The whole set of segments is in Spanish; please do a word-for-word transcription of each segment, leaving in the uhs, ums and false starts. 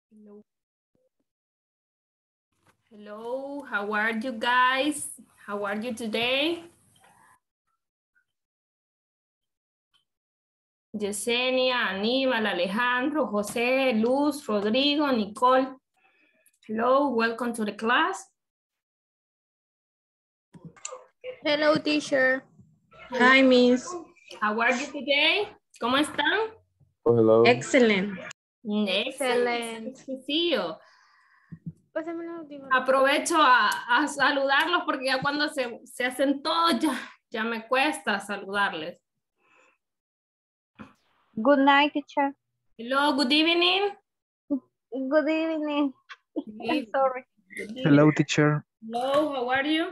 Hello. Hello, how are you guys? How are you today? Yesenia, Aníbal, Alejandro, José, Luz, Rodrigo, Nicole. Hello, welcome to the class. Hello, teacher. Hi, Miss. How are you today? ¿Cómo están? Oh, hello. Excellent. Excelente. Excelente. Sí, sí, yo Pásame los audífonos. aprovecho a, a saludarlos porque ya cuando se, se hacen todos ya, ya me cuesta saludarles. Good night, teacher. Hello, good evening. Good evening. I'm sorry. Good evening. Hello, teacher. Hello, how are you?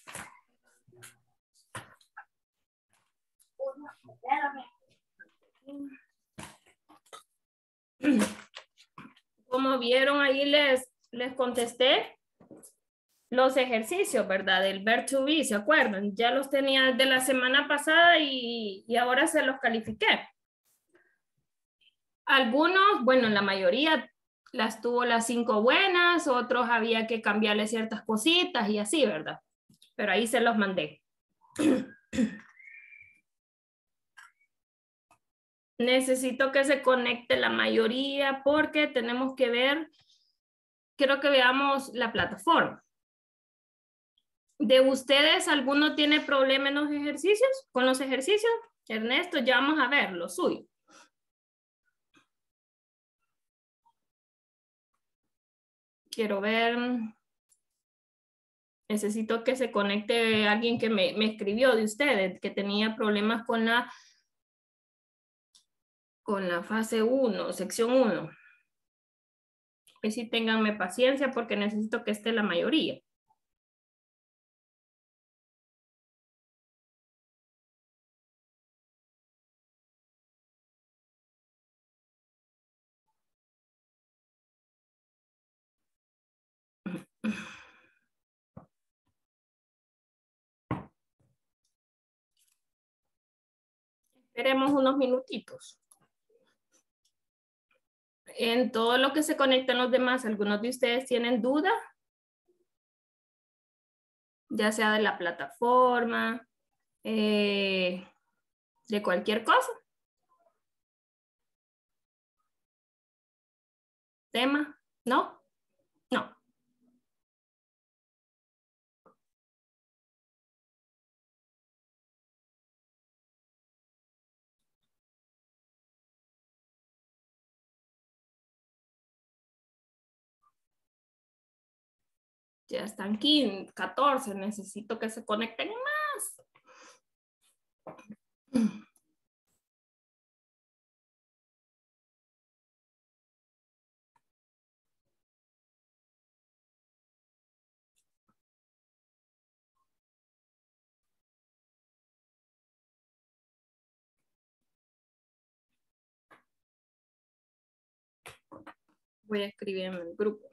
Como vieron ahí les, les contesté los ejercicios, ¿verdad? Del verb to be, ¿se acuerdan? Ya los tenía de la semana pasada y, y ahora se los califiqué. Algunos, bueno, la mayoría las tuvo las cinco buenas, otros había que cambiarle ciertas cositas y así, ¿verdad? Pero ahí se los mandé. Necesito que se conecte la mayoría porque tenemos que ver, quiero que veamos la plataforma. ¿De ustedes alguno tiene problema en los ejercicios? ¿Con los ejercicios? Ernesto, ya vamos a ver lo suyo. Quiero ver. Necesito que se conecte alguien que me, me escribió de ustedes, que tenía problemas con la, con la fase uno, sección uno. Y sí, ténganme paciencia porque necesito que esté la mayoría. Esperemos unos minutitos. En todo lo que se conectan los demás, ¿algunos de ustedes tienen duda? Ya sea de la plataforma, eh, de cualquier cosa. ¿Tema? ¿No? No. Ya están quince, catorce, necesito que se conecten más. Voy a escribir en el grupo.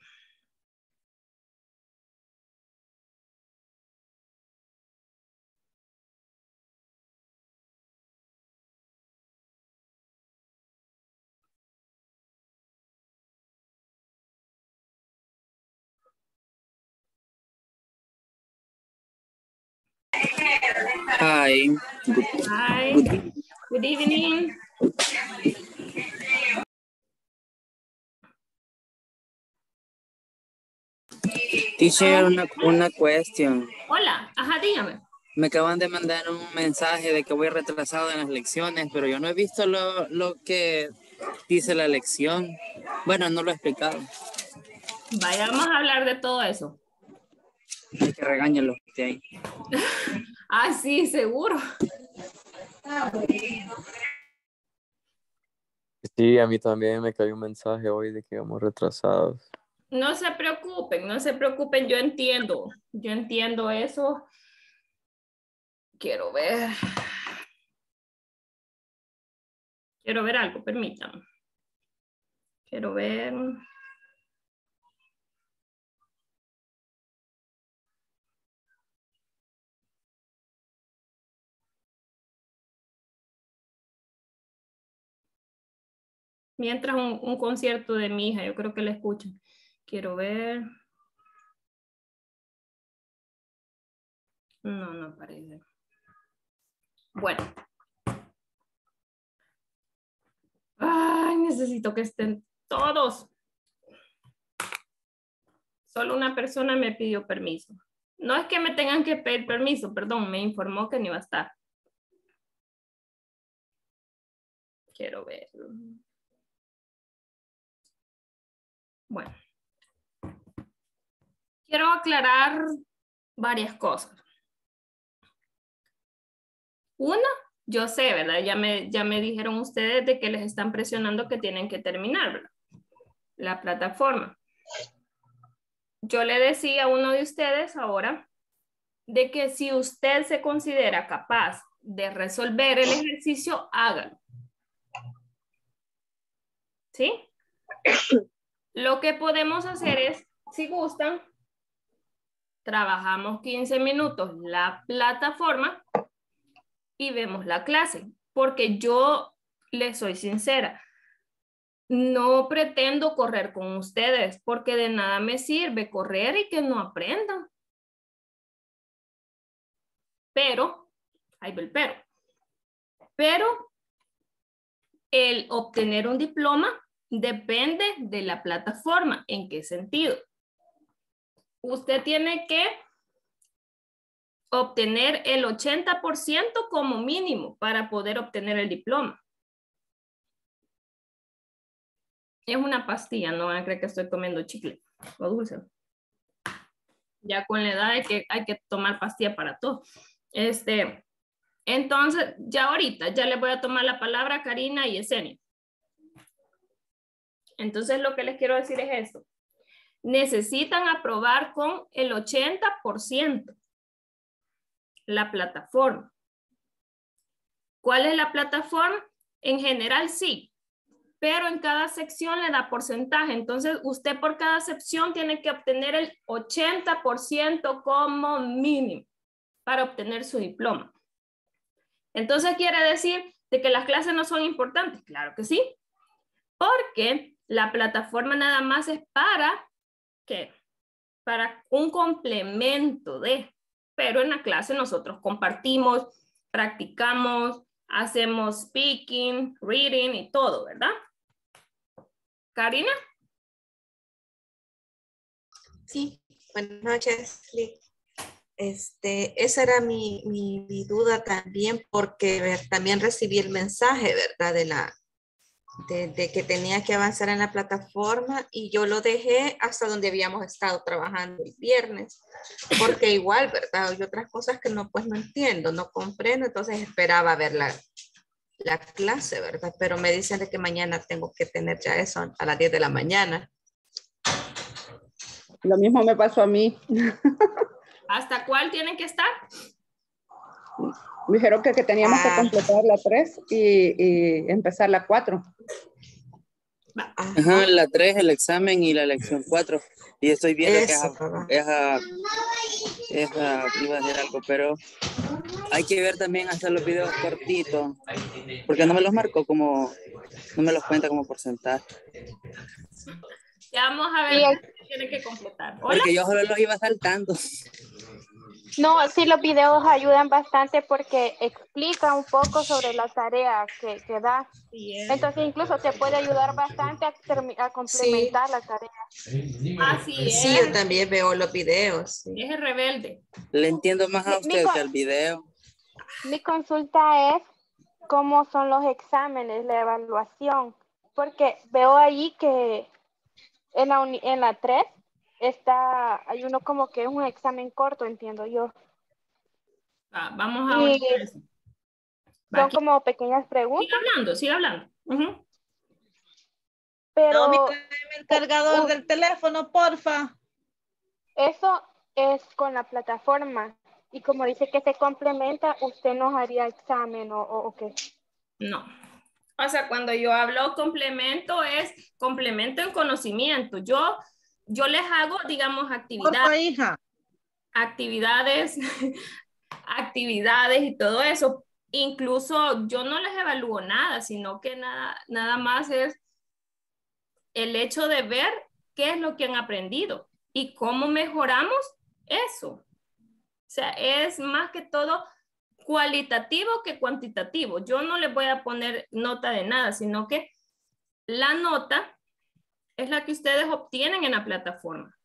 Hi. Good, Hi. good, Good evening. teacher, una, una cuestión. Hola, ajá, dígame. Me acaban de mandar un mensaje de que voy retrasado en las lecciones, pero yo no he visto lo, lo que dice la lección. Bueno, no lo he explicado. Vaya, vamos a hablar de todo eso. Hay que regañarlo de ahí. Ah, sí, seguro. Sí, a mí también me cayó un mensaje hoy de que íbamos retrasados. No se preocupen, no se preocupen, yo entiendo. Yo entiendo eso. Quiero ver. Quiero ver algo, permítanme. Quiero ver. Mientras un, un concierto de mi hija, yo creo que la escuchan. Quiero ver. No, no parece. Bueno. Ay, necesito que estén todos. Solo una persona me pidió permiso. No es que me tengan que pedir permiso, perdón, me informó que no iba a estar. Quiero ver. Bueno. Quiero aclarar varias cosas. Una, yo sé, ¿verdad? Ya me, ya me dijeron ustedes de que les están presionando que tienen que terminar, ¿verdad? La plataforma. Yo le decía a uno de ustedes ahora de que si usted se considera capaz de resolver el ejercicio, hágalo. ¿Sí? Lo que podemos hacer es, si gustan, trabajamos quince minutos la plataforma y vemos la clase. Porque yo les soy sincera, no pretendo correr con ustedes porque de nada me sirve correr y que no aprendan. Pero, ahí va el pero. Pero el obtener un diploma depende de la plataforma. ¿En qué sentido? Usted tiene que obtener el ochenta por ciento como mínimo para poder obtener el diploma. Es una pastilla, no van a creer que estoy comiendo chicle o dulce. Ya con la edad hay que, hay que tomar pastilla para todo. Este, entonces, ya ahorita, ya le voy a tomar la palabra a Karina y Yesenia. Entonces, lo que les quiero decir es esto. Necesitan aprobar con el ochenta por ciento la plataforma. ¿Cuál es la plataforma? En general, sí. Pero en cada sección le da porcentaje. Entonces, usted por cada sección tiene que obtener el ochenta por ciento como mínimo para obtener su diploma. Entonces, quiere decir de que las clases no son importantes. Claro que sí. Porque la plataforma nada más es para, ¿qué? Para un complemento de. Pero en la clase nosotros compartimos, practicamos, hacemos speaking, reading y todo, ¿verdad? Karina. Sí, buenas noches, Lick. Este, esa era mi, mi, mi duda también, porque ver, también recibí el mensaje, ¿verdad? De, la, de, de que tenía que avanzar en la plataforma y yo lo dejé hasta donde habíamos estado trabajando el viernes, porque igual, ¿verdad? Hay otras cosas que no, pues no entiendo, no comprendo, entonces esperaba ver la, la clase, ¿verdad? Pero me dicen de que mañana tengo que tener ya eso a las diez de la mañana. Lo mismo me pasó a mí. ¿Hasta cuál tienen que estar? Me dijeron que, que teníamos Ah. que completar la tres y, y empezar la cuatro. Ajá, la tres, el examen y la lección cuatro. Y estoy viendo Eso, que esa, esa, esa, iba a decir algo, pero hay que ver también hasta los videos cortitos, porque no me los marcó como, no me los cuenta como porcentaje. Ya vamos a ver qué tiene que completar. ¿Hola? Porque yo solo los iba saltando. No, sí, los videos ayudan bastante porque explica un poco sobre la tarea que, que da. Sí, es. Entonces, incluso te puede ayudar bastante a, termi- a complementar la tarea. Así es. Sí, yo también veo los videos. Sí. Es el rebelde. Le entiendo más a Mi- usted mi que al video. Mi consulta es cómo son los exámenes, la evaluación, porque veo ahí que en la, uni- en la tres está, hay uno como que es un examen corto, entiendo yo. Ah, vamos a Y ver eso. Va, son aquí. como pequeñas Sigue preguntas, hablando, sigue hablando. Ujú. pero Tommy, tráeme el cargador uh, del teléfono, porfa. eso es con la plataforma. Y como dice que se complementa, usted nos haría examen o, o, o qué. No. O sea, cuando yo hablo complemento es complemento en conocimiento. Yo, yo les hago, digamos, actividades. Porfa, hija. actividades, actividades y todo eso. Incluso yo no les evalúo nada, sino que nada, nada más es el hecho de ver qué es lo que han aprendido y cómo mejoramos eso. O sea, es más que todo cualitativo que cuantitativo. Yo no les voy a poner nota de nada, sino que la nota es la que ustedes obtienen en la plataforma.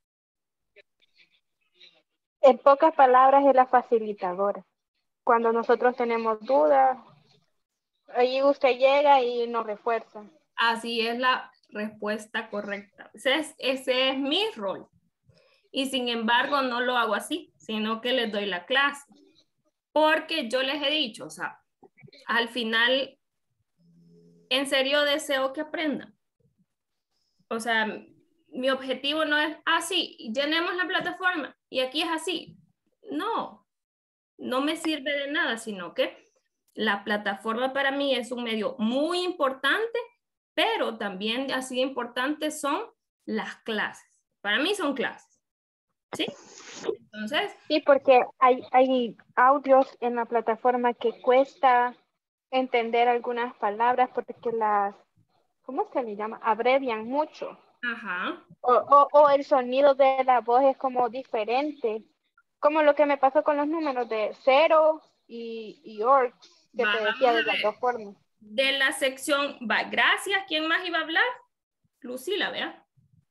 En pocas palabras, es la facilitadora. Cuando nosotros tenemos dudas, ahí usted llega y nos refuerza. Así es la respuesta correcta. Ese es, ese es mi rol. Y sin embargo, no lo hago así, sino que les doy la clase. Porque yo les he dicho, o sea, al final, en serio deseo que aprendan. O sea, mi objetivo no es, ah, sí, llenemos la plataforma y aquí es así. No, no me sirve de nada, sino que la plataforma para mí es un medio muy importante, pero también así importantes son las clases. Para mí son clases. ¿Sí? Entonces. Sí, porque hay, hay audios en la plataforma que cuesta entender algunas palabras porque las, ¿cómo se le llama? Abrevian mucho. Ajá. O, o, o el sonido de la voz es como diferente. Como lo que me pasó con los números de cero y, y org, que Va, te decía de vamos a las ver. dos formas. De la sección, va, gracias. ¿Quién más iba a hablar? Lucila, ¿vea?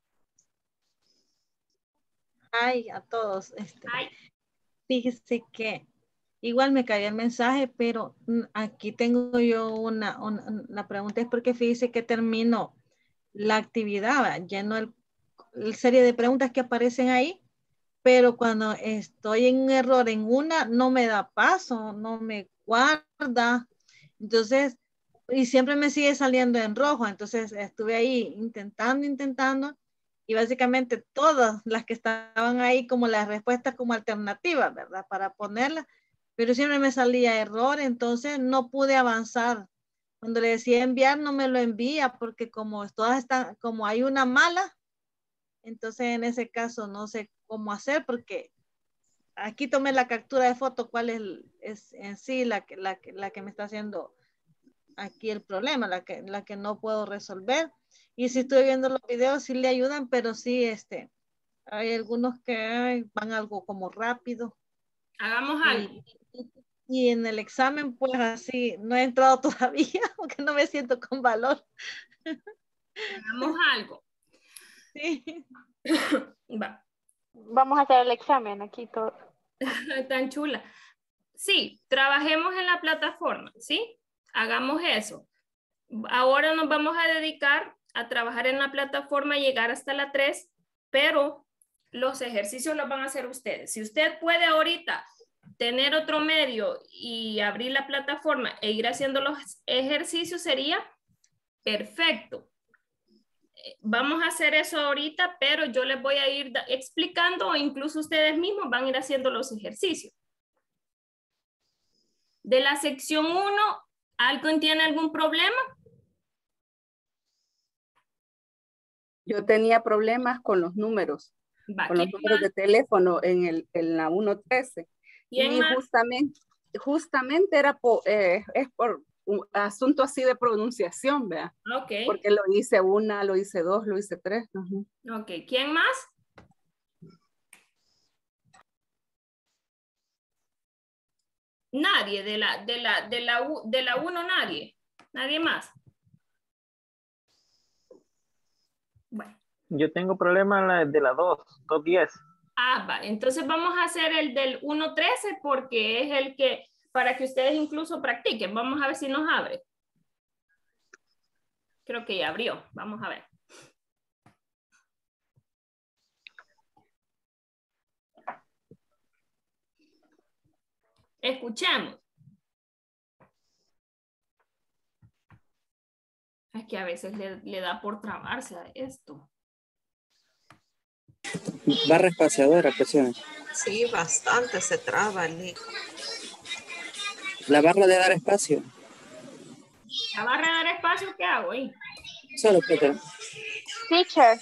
Ay, a todos. Este, Ay. fíjese que igual me cayó el mensaje, pero mm, aquí tengo yo una, una, la pregunta es porque fíjese que termino la actividad, ¿verdad? Lleno el, el serie de preguntas que aparecen ahí, pero cuando estoy en un error en una, no me da paso, no me guarda. Entonces, y siempre me sigue saliendo en rojo. Entonces estuve ahí intentando, intentando, y básicamente todas las que estaban ahí como las respuestas como alternativas, ¿verdad? Para ponerlas, pero siempre me salía error, entonces no pude avanzar. Cuando le decía enviar, no me lo envía, porque como todas están, como hay una mala, entonces en ese caso no sé cómo hacer, porque aquí tomé la captura de foto, cuál es, es en sí la que, la, que, la que me está haciendo aquí el problema, la que, la que no puedo resolver. Y si estoy viendo los videos, sí le ayudan, pero sí, este, hay algunos que ay, van algo como rápido. Hagamos y, algo. Y, y en el examen, pues así, no he entrado todavía, porque no me siento con valor. Hagamos algo. Sí. Va. Vamos a hacer el examen aquí todo. Tan chula. Sí, trabajemos en la plataforma, ¿sí? Hagamos eso. Ahora nos vamos a dedicar a trabajar en la plataforma y llegar hasta la tres, pero los ejercicios los van a hacer ustedes. Si usted puede ahorita tener otro medio y abrir la plataforma e ir haciendo los ejercicios, sería perfecto. Vamos a hacer eso ahorita, pero yo les voy a ir explicando o incluso ustedes mismos van a ir haciendo los ejercicios. De la sección uno, ¿alguien tiene algún problema? Yo tenía problemas con los números, Va, con los números de teléfono en, el, en la uno trece. Y más? justamente, justamente era por, eh, es por un asunto así de pronunciación, ¿vea? Ok. Porque lo hice una, lo hice dos, lo hice tres. Uh-huh. Ok, ¿quién más? Nadie, de la, de la, de la, de la uno, nadie. Nadie más. Bueno. Yo tengo problema en la de la dos, dos diez. Ah, vale. Entonces vamos a hacer el del uno trece porque es el que, para que ustedes incluso practiquen. Vamos a ver si nos abre. Creo que ya abrió. Vamos a ver. Escuchemos. Es que a veces le, le da por trabarse a esto. Barra espaciadora, presión. Sí, bastante se traba, Nick. La barra de dar espacio. La barra de dar espacio, ¿qué hago ahí? Solo, Peter. Teacher.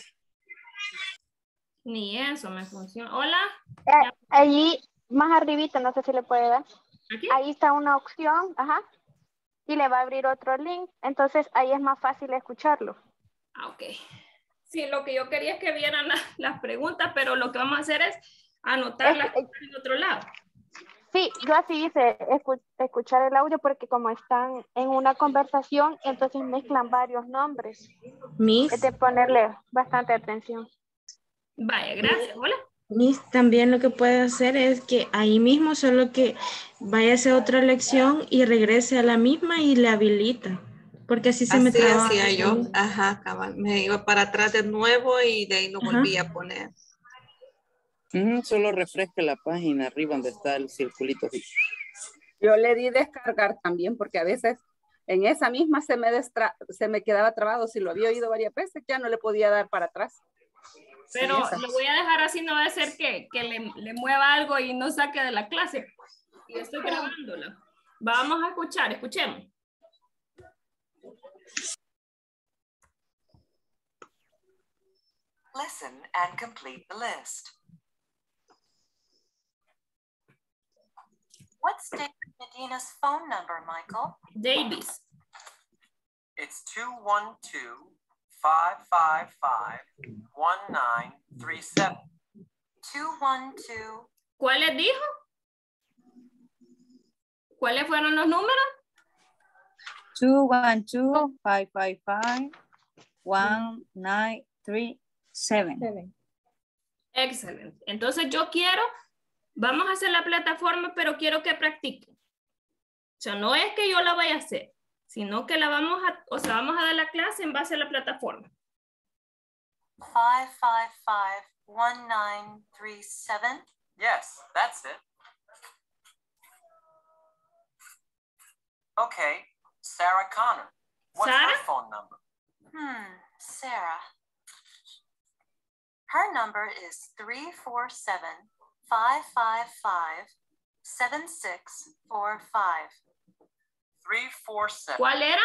Ni eso me funciona. Hola. Eh, allí, más arribita, no sé si le puede dar. ¿Aquí? Ahí está una opción, ajá. Y le va a abrir otro link. Entonces ahí es más fácil escucharlo. Ah, ok. Sí, lo que yo quería es que vieran la- las preguntas, pero lo que vamos a hacer es anotarlas Es- en otro lado. Sí, yo así hice escu- escuchar el audio porque como están en una conversación, entonces mezclan varios nombres. Miss, Es de ponerle bastante atención. Vaya, gracias. Hola. Miss, también lo que puede hacer es que ahí mismo solo que vaya a hacer otra lección y regrese a la misma y le habilita. Porque así se me Así traba. hacía yo. Ajá, cabal. Me iba para atrás de nuevo y de ahí lo Ajá. volví a poner. Ujú, solo refresque la página arriba donde está el circulito. así. Yo le di descargar también porque a veces en esa misma se me, destra se me quedaba trabado. Si lo había oído varias veces, ya no le podía dar para atrás. Pero Sí, esa- lo voy a dejar así, no va a ser que, que le, le mueva algo y no saque de la clase. Y estoy grabándola. Vamos a escuchar, escuchemos. Listen and complete the list. What's David Medina's phone number, Michael? Davis. It's two one two, five five five, one nine three seven. two one two. ¿Cuáles dijo? ¿Cuáles fueron los números? two one two, five five five, one nine three seven. Excelente. Entonces yo quiero, vamos a hacer la plataforma, pero quiero que practiquen. O sea, no es que yo la vaya a hacer, sino que la vamos a, o sea, vamos a dar la clase en base a la plataforma. five five five, one nine three seven. Yes, that's it. Okay, Sarah Connor. What's Sarah? her phone number? Hmm, Sarah. Her number is three four seven, five five five, seven six four five. Three four seven. ¿Cuál era?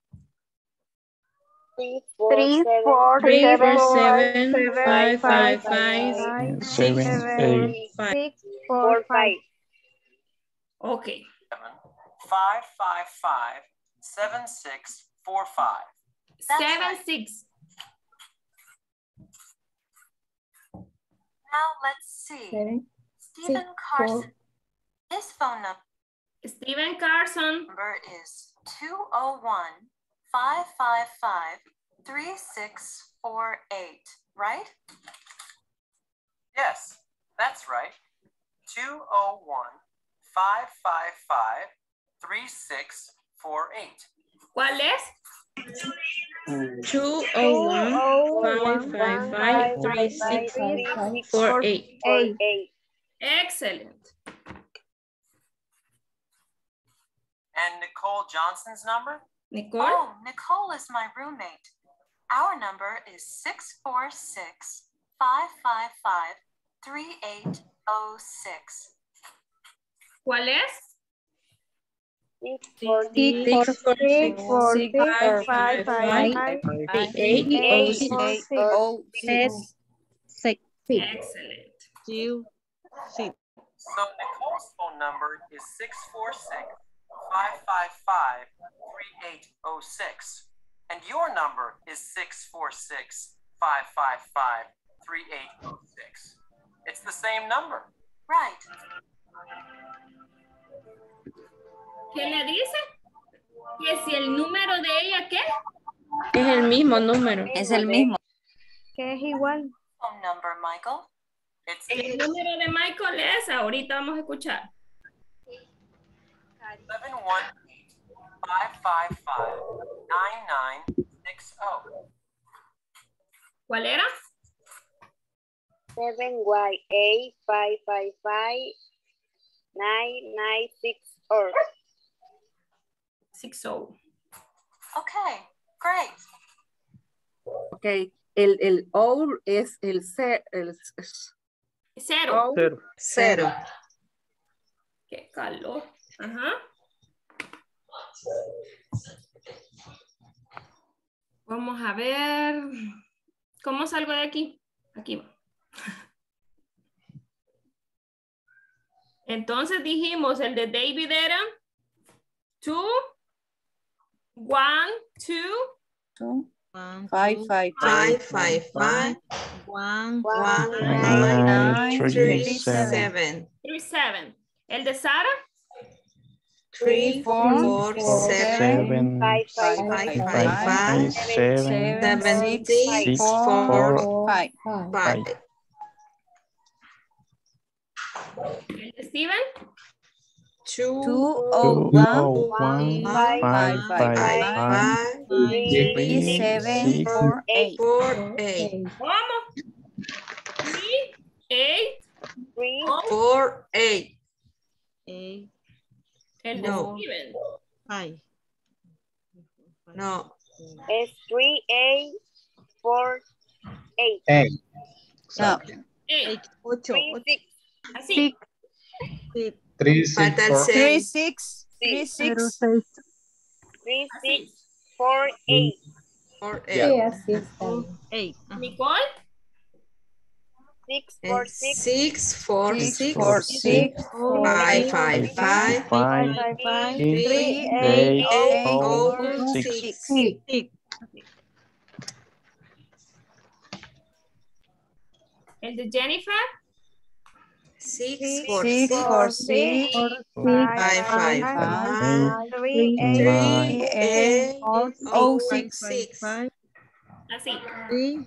Three, Three, four, Three, seven, four, five, seven, seven, five, five, five, five, five, Seven, seven, eight. five. six, four, five. Ok. Seven, five five five, seven six four five. That's Seven, right. six. Now let's see. Seven, Stephen six, Carson. His phone Stephen Carson. number is two oh one, five five five, three six four eight, right? Yes, that's right. two oh one, five five five, three six four eight. ¿Cuál es? Two oh one, five five five, three six four eight. Eight. Excellent. And Nicole Johnson's number? Nicole? Oh, Nicole is my roommate. Our number is six four six, five five five, three eight oh six. ¿Cuál es? Six, Six, four, six, four, six, five, five, five, eight, eight, six. four, six. Oh, six. Six. Excellent. Two, six. So Nicole's phone number is six four six, five five five, three eight oh six. And your number is six four six, five five five, three eight oh six. It's the same number. Right. ¿Qué le dice? Que si el número de ella, ¿qué? Es el mismo número. Es el mismo. Que es igual. Phone number, Michael. It's El número de Michael es, ahorita vamos a escuchar. seven one eight, five five five, nine nine six oh. ¿Cuál era? Seven Y eight five five five nine nine six four. Six oh. Okay, great. Ok, el, el O es el C. El, Cero. O, Cero. Cero. Qué calor. Ajá. Vamos a ver. ¿Cómo salgo de aquí? Aquí va. Entonces dijimos, el de David era two, one, two, Two, One, Five, two, five, Five, five, five, one, one, nine, nine, three, three, seven. seven. Three, seven. El de Sara. Three, four, four, four, seven, seven, Five, five, five, five, five, five, five, five, seven, seven, six, six, four, four, five. five. El de Steven. Two, Two, two, oh, one, oh, one, five, five, five, five, five, five, three, three, seven, six, four, eight. four, eight. ¿Cómo? Three, eight, three, oh, Four, eight. eight, el de No. Steven. five. No. es three, eight, four, eight. eight. No, Eight. Ocho. Three, ocho. six, Así. Sí. Three, six, Falta el four, three, seis. six, three, six, three, Así. six, four, eight. Four, Sí, eight. así está bien. Eight. Ajá. Nicole. Six, four, Eh, six. Six, four, six, six, four, six, five, five, five, five, Five, five, three, three, eight, eight, eight, oh, oh, six. six. six. El de Jennifer. Six, four, six, six, four, six, five, five, five, Eight, three, three, nine, eight, oh, oh, six. six. Five, Así. three,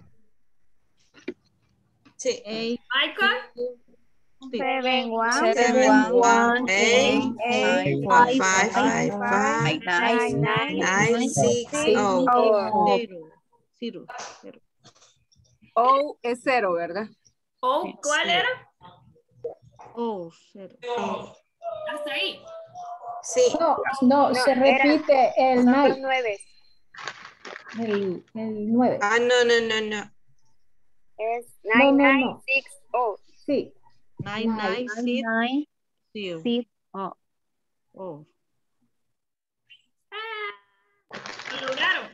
Sí. eight, Michael. six. Seven, one, Seven, one, eight, eight, five, five, five, five, nine, nine, nine, six, six, oh. oh. Zero. Zero. Zero. O es cero, ¿verdad? Oh, ¿cuál era? Oh, cero. Hasta ahí. Sí. No, no, No, se era- repite el Son los night, nueve. el, el nueve. Ah, no, no, no, no. Es No, nine, no, nine, no. six, oh. Sí. Nine, nine, six, nine, zero. six, oh. Oh. Lo lograron.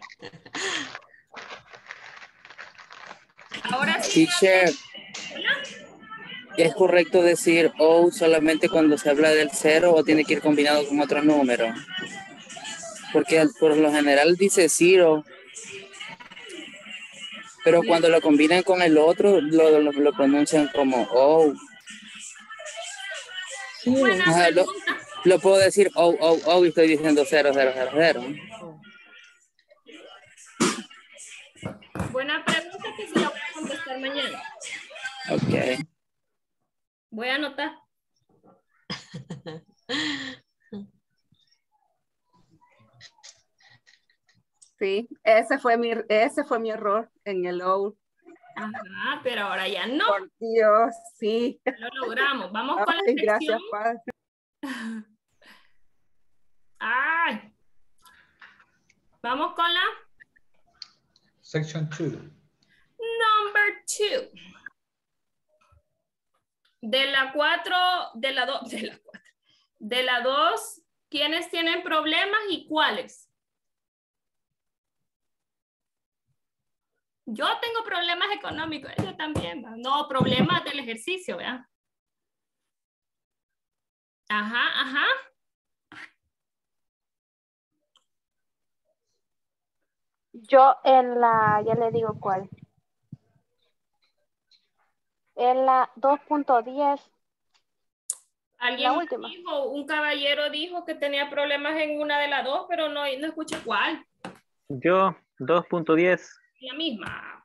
Ahora sí. Teacher, ¿es correcto decir O solamente cuando se habla del cero o tiene que ir combinado con otro número? Porque al- por lo general dice cero, pero cuando lo combinan con el otro lo, lo, lo pronuncian como O. Buena Ajá, lo, pregunta. lo puedo decir O, O, O y estoy diciendo cero, cero, cero, cero. Buena pregunta que se la voy a contestar mañana. Ok. Voy a anotar. Sí, ese fue mi, ese fue mi error en el O. Ajá, pero ahora ya no. Por Dios, sí. Lo logramos. Vamos con la Ay, sección. gracias, Padre. Ay. Vamos con la Section two. number two. De la cuatro, de la dos, de la cuatro. De la dos, ¿quiénes tienen problemas y cuáles? Yo tengo problemas económicos, yo también. ¿Va? No, problemas del ejercicio, ¿verdad? Ajá, ajá. Yo en la, ya le digo cuál. En la dos punto diez. Alguien La última. dijo, un caballero dijo que tenía problemas en una de las dos, pero no, no escuché cuál. Yo, dos punto diez. La misma.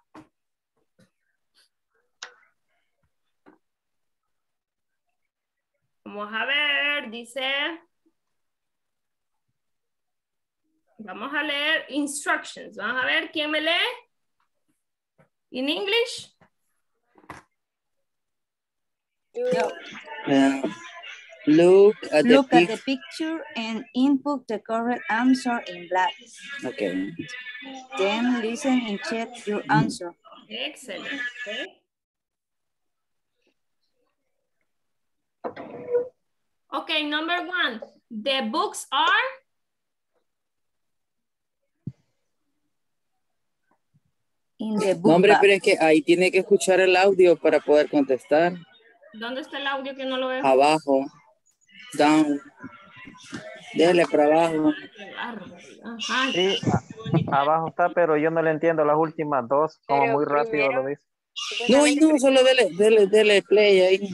Vamos a ver, dice. Vamos a leer instructions. Vamos a ver quién me lee. In English. Uh, look at the, Look at pic- the picture and input the correct answer in black. Okay. Then listen and check your answer. Excellent. Okay. Okay, number one. The books are. In the book No, hombre, bag. pero es que ahí tiene que escuchar el audio para poder contestar. ¿Dónde está el audio que no lo veo? Abajo. Down. Dele para abajo. Ajá. Sí, a- abajo está, pero yo no le entiendo las últimas dos, como Pero muy rápido primero- lo dice. No, no, solo dele, dele, dele play ahí.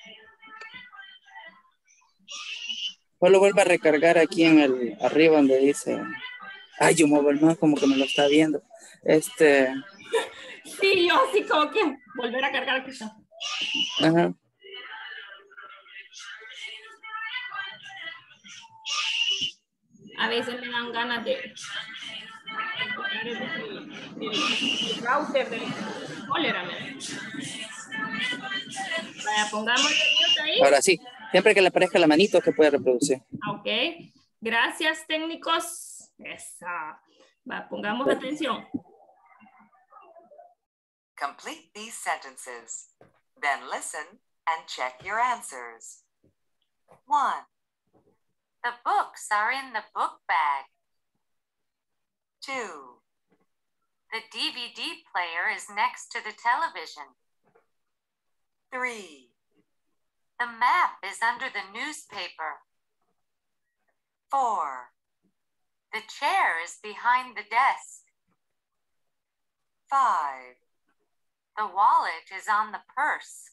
Solo vuelve a recargar aquí en el, arriba donde dice. Ay, yo muevo el más como que me lo está viendo. Este. Sí, yo así como que volver a cargar aquí está. Ajá. A veces me dan ganas de el, el browser del cólera. Vaya, pongamos ahí. Ahora sí, siempre que le aparezca la manito que puede reproducir. Ok, gracias técnicos. Esa. Va, pongamos atención. Complete these sentences. Then listen and check your answers. One. The books are in the book bag. Two. The D V D player is next to the television. Three. The map is under the newspaper. Four. The chair is behind the desk. Five. The wallet is on the purse.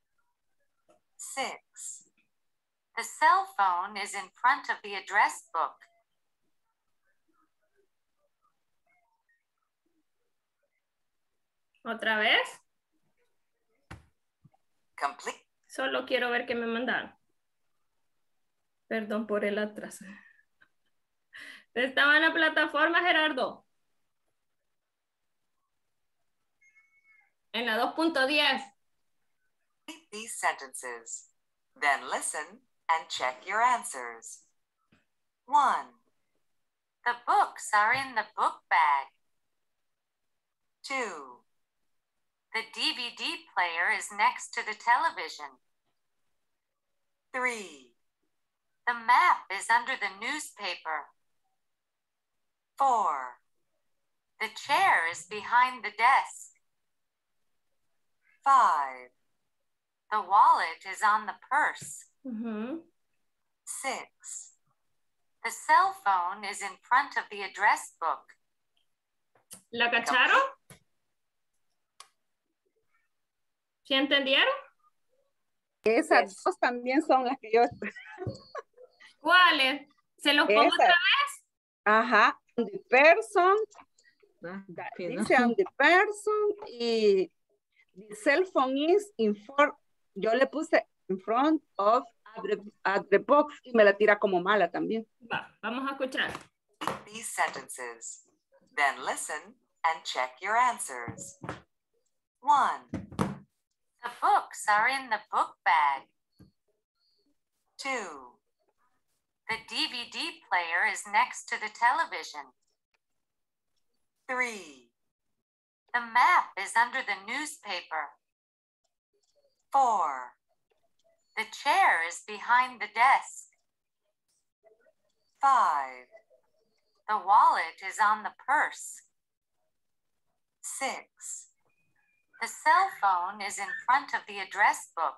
Six. The cell phone is in front of the address book. ¿Otra vez? Complete. Solo quiero ver qué me mandaron. Perdón por el atraso. Estaba en la plataforma, Gerardo. En la dos punto diez. Complete these sentences. Then listen and check your answers. One. The books are in the book bag. Two. The D V D player is next to the television. Three. The map is under the newspaper. Four. The chair is behind the desk. Five. The wallet is on the purse. Mm-hmm. Six. The cell phone is in front of the address book. ¿La cacharon? ¿Sí entendieron? Esas dos también son las que yo... ¿Cuáles? ¿Se los pongo Esas. otra vez? Ajá. The person. Ah, Dice on the person y the cell phone is in front. Yo le puse in front of at the, at the box y me la tira como mala también. Va, vamos a escuchar. These sentences. Then listen and check your answers. One. The books are in the book bag. Two. The D V D player is next to the television. Three. The map is under the newspaper. Four. The chair is behind the desk. Five. The wallet is on the purse. Six. The cell phone is in front of the address book.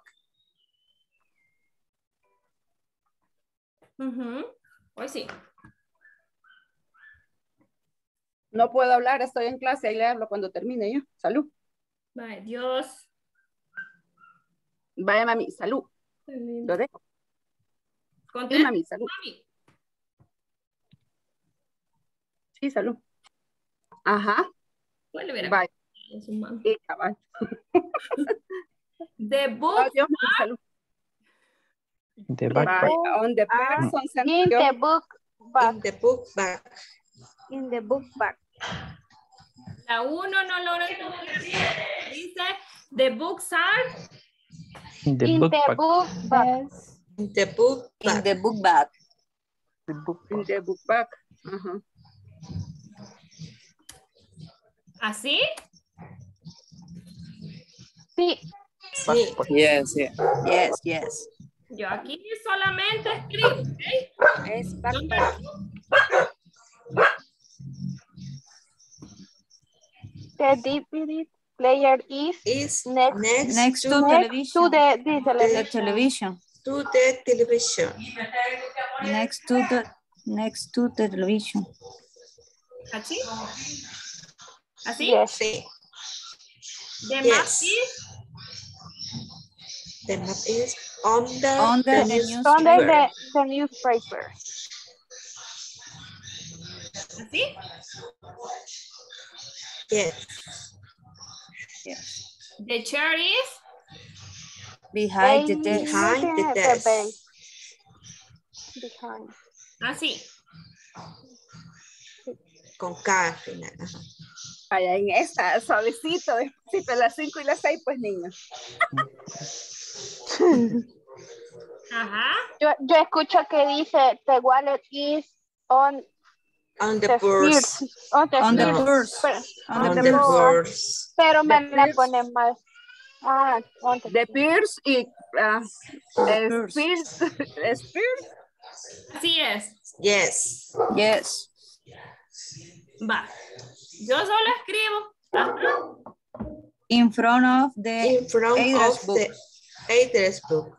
Uh-huh. Hoy sí. No puedo hablar, estoy en clase, ahí le hablo cuando termine yo. Salud. Bye, Dios. Vaya, mami, salud. Lo dejo. Conté. Sí, mami, salud. Mami. Sí, salud. Ajá. Vuelve a ver. Bye. Sí, cabal. The book. Adiós, mami, salud. The backpack. On the person In the book bag. In the book bag. In the book bag. La uno no lo dice. The books are. The In book the bag. book bag. In the book bag. In the book bag. The book In the book bag. Ajá. ¿Así? Sí. Sí. Yes, yeah. Yes, yes. Yo aquí solamente escribo, ¿ok? Es backpack. The D V D player is, Is next, next, Next to to, next television. to the, the The television. television. to the television. Next to the next to the television. ¿Así? ¿Así? Yes. Sí. The Yes. map is The map is under, Under the, the newspaper. Under the, the newspaper. ¿así? Yes. Yes. The chair is Behind the desk. Behind the The desk. base. Behind. así. Con K al final. Ajá. Allá en esta, suavecito, despacito, las cinco y las seis, pues niños. Ajá. Yo, yo escucho que dice the wallet is on On the the purse. purse. On the On the No. purse. Pero, On On the the purse. purse. pero me The la purse. ponen mal. Ah, on the De Pierce y uh, Purse. Spears. Spears. Así es. Yes. Yes. Va. Yo solo escribo. Ajá. In front of the In front address of book. the address book.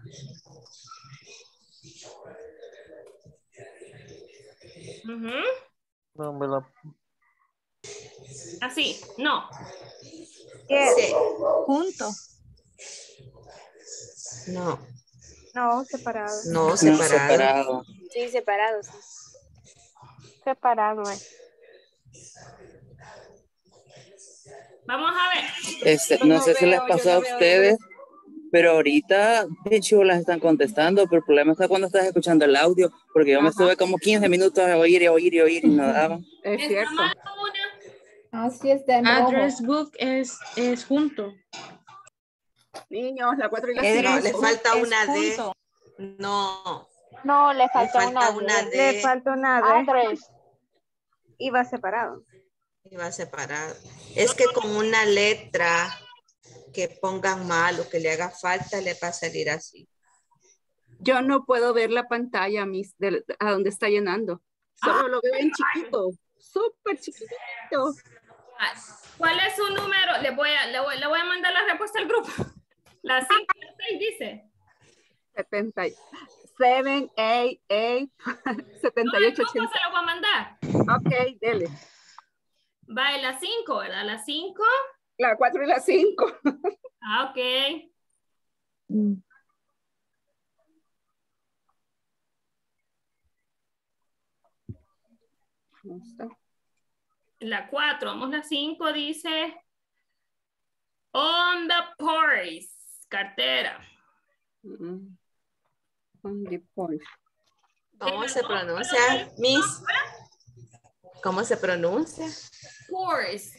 Ujú. No me la... Así. No. Sí. Junto. No. No, separado. No, No, separado. separado. Sí, separados. Separado, eh. Vamos a ver. Este, Yo no no sé si les veo, pasó yo a no veo ustedes, pero ahorita bien chulas están contestando, pero el problema está cuando estás escuchando el audio, porque yo me Ajá. estuve como quince minutos a oír y oír y oír y no daba. Es Está cierto. mal una. Así está en rojo. Address book es, es junto. Niños, la cuatro y la No, Address le cinco. book falta es una D. junto. No. No, le Le falta, falta una, una D. D. Le falta una D. Address. Y va separado. Y va separado. Es que con una letra que pongan mal o que le haga falta, le va a salir así. Yo no puedo ver la pantalla, mis, de, a donde está llenando. Solo lo veo en chiquito. Súper chiquitito. Ah, ¿cuál es su número? Le voy a, le voy, le voy a mandar la respuesta al grupo. La cinco y la seis dice. setenta, siete, ocho, ocho, setenta y ocho, ¿Cómo ochenta. se lo voy a mandar? Ok, dele. Va en la cinco, ¿verdad? La cinco. La cuatro y la cinco. Ah, ok. La cuatro, vamos la cinco, dice. On the purse. Cartera. Mm. On the purse. ¿Cómo se pronuncia, Miss? ¿Cómo se pronuncia? Purse.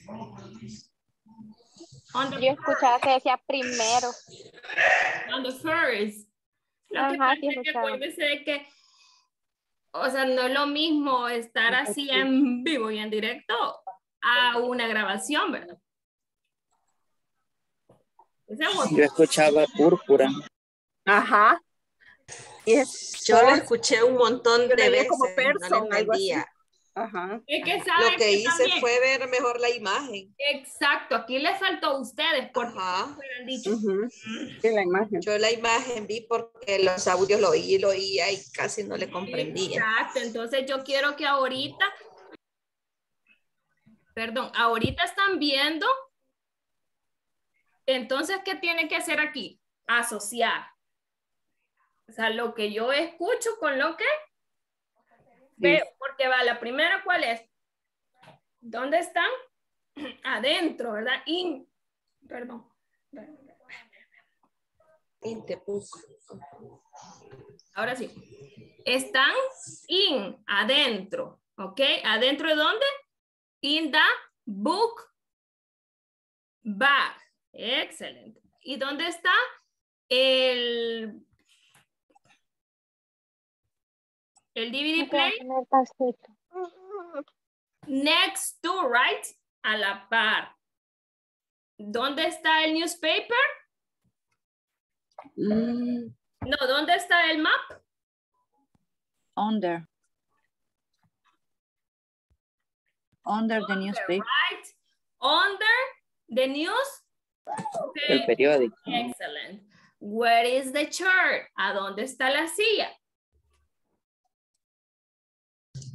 On the Yo escuchaba que decía primero. On the first. Lo que Ajá, pasa sí es que escuchaba. acuérdese de que, o sea, no es lo mismo estar así en vivo y en directo a una grabación, ¿verdad? Ese es otro. Yo escuchaba púrpura. Ajá. Y es Yo lo purse. escuché un montón Yo de leía veces. como No person, lo algo así. entendía. Ajá. Es que sabe Lo que hice también- fue ver mejor la imagen. Exacto, aquí le faltó a ustedes porque Ajá. hubieran dicho. Ujú. Sí, la imagen. Yo la imagen vi porque los audios lo oí y lo oía y casi no le comprendía. Exacto, entonces yo quiero que ahorita, perdón, ahorita están viendo, entonces, ¿qué tienen que hacer aquí? Asociar. O sea, lo que yo escucho con lo que veo, porque va, la primera, ¿cuál es? ¿Dónde están? Adentro, ¿verdad? In, perdón. Ahora sí. Están in, adentro, ¿ok? ¿Adentro de dónde? In the book bag. Excelente. ¿Y dónde está el, el D V D play? Next to, right? A la par. ¿Dónde está el newspaper? Mm. No, ¿dónde está el map? Under. Under the newspaper. Right. Under the news. El periódico. Excellent. Where is the chair? ¿A dónde está la silla?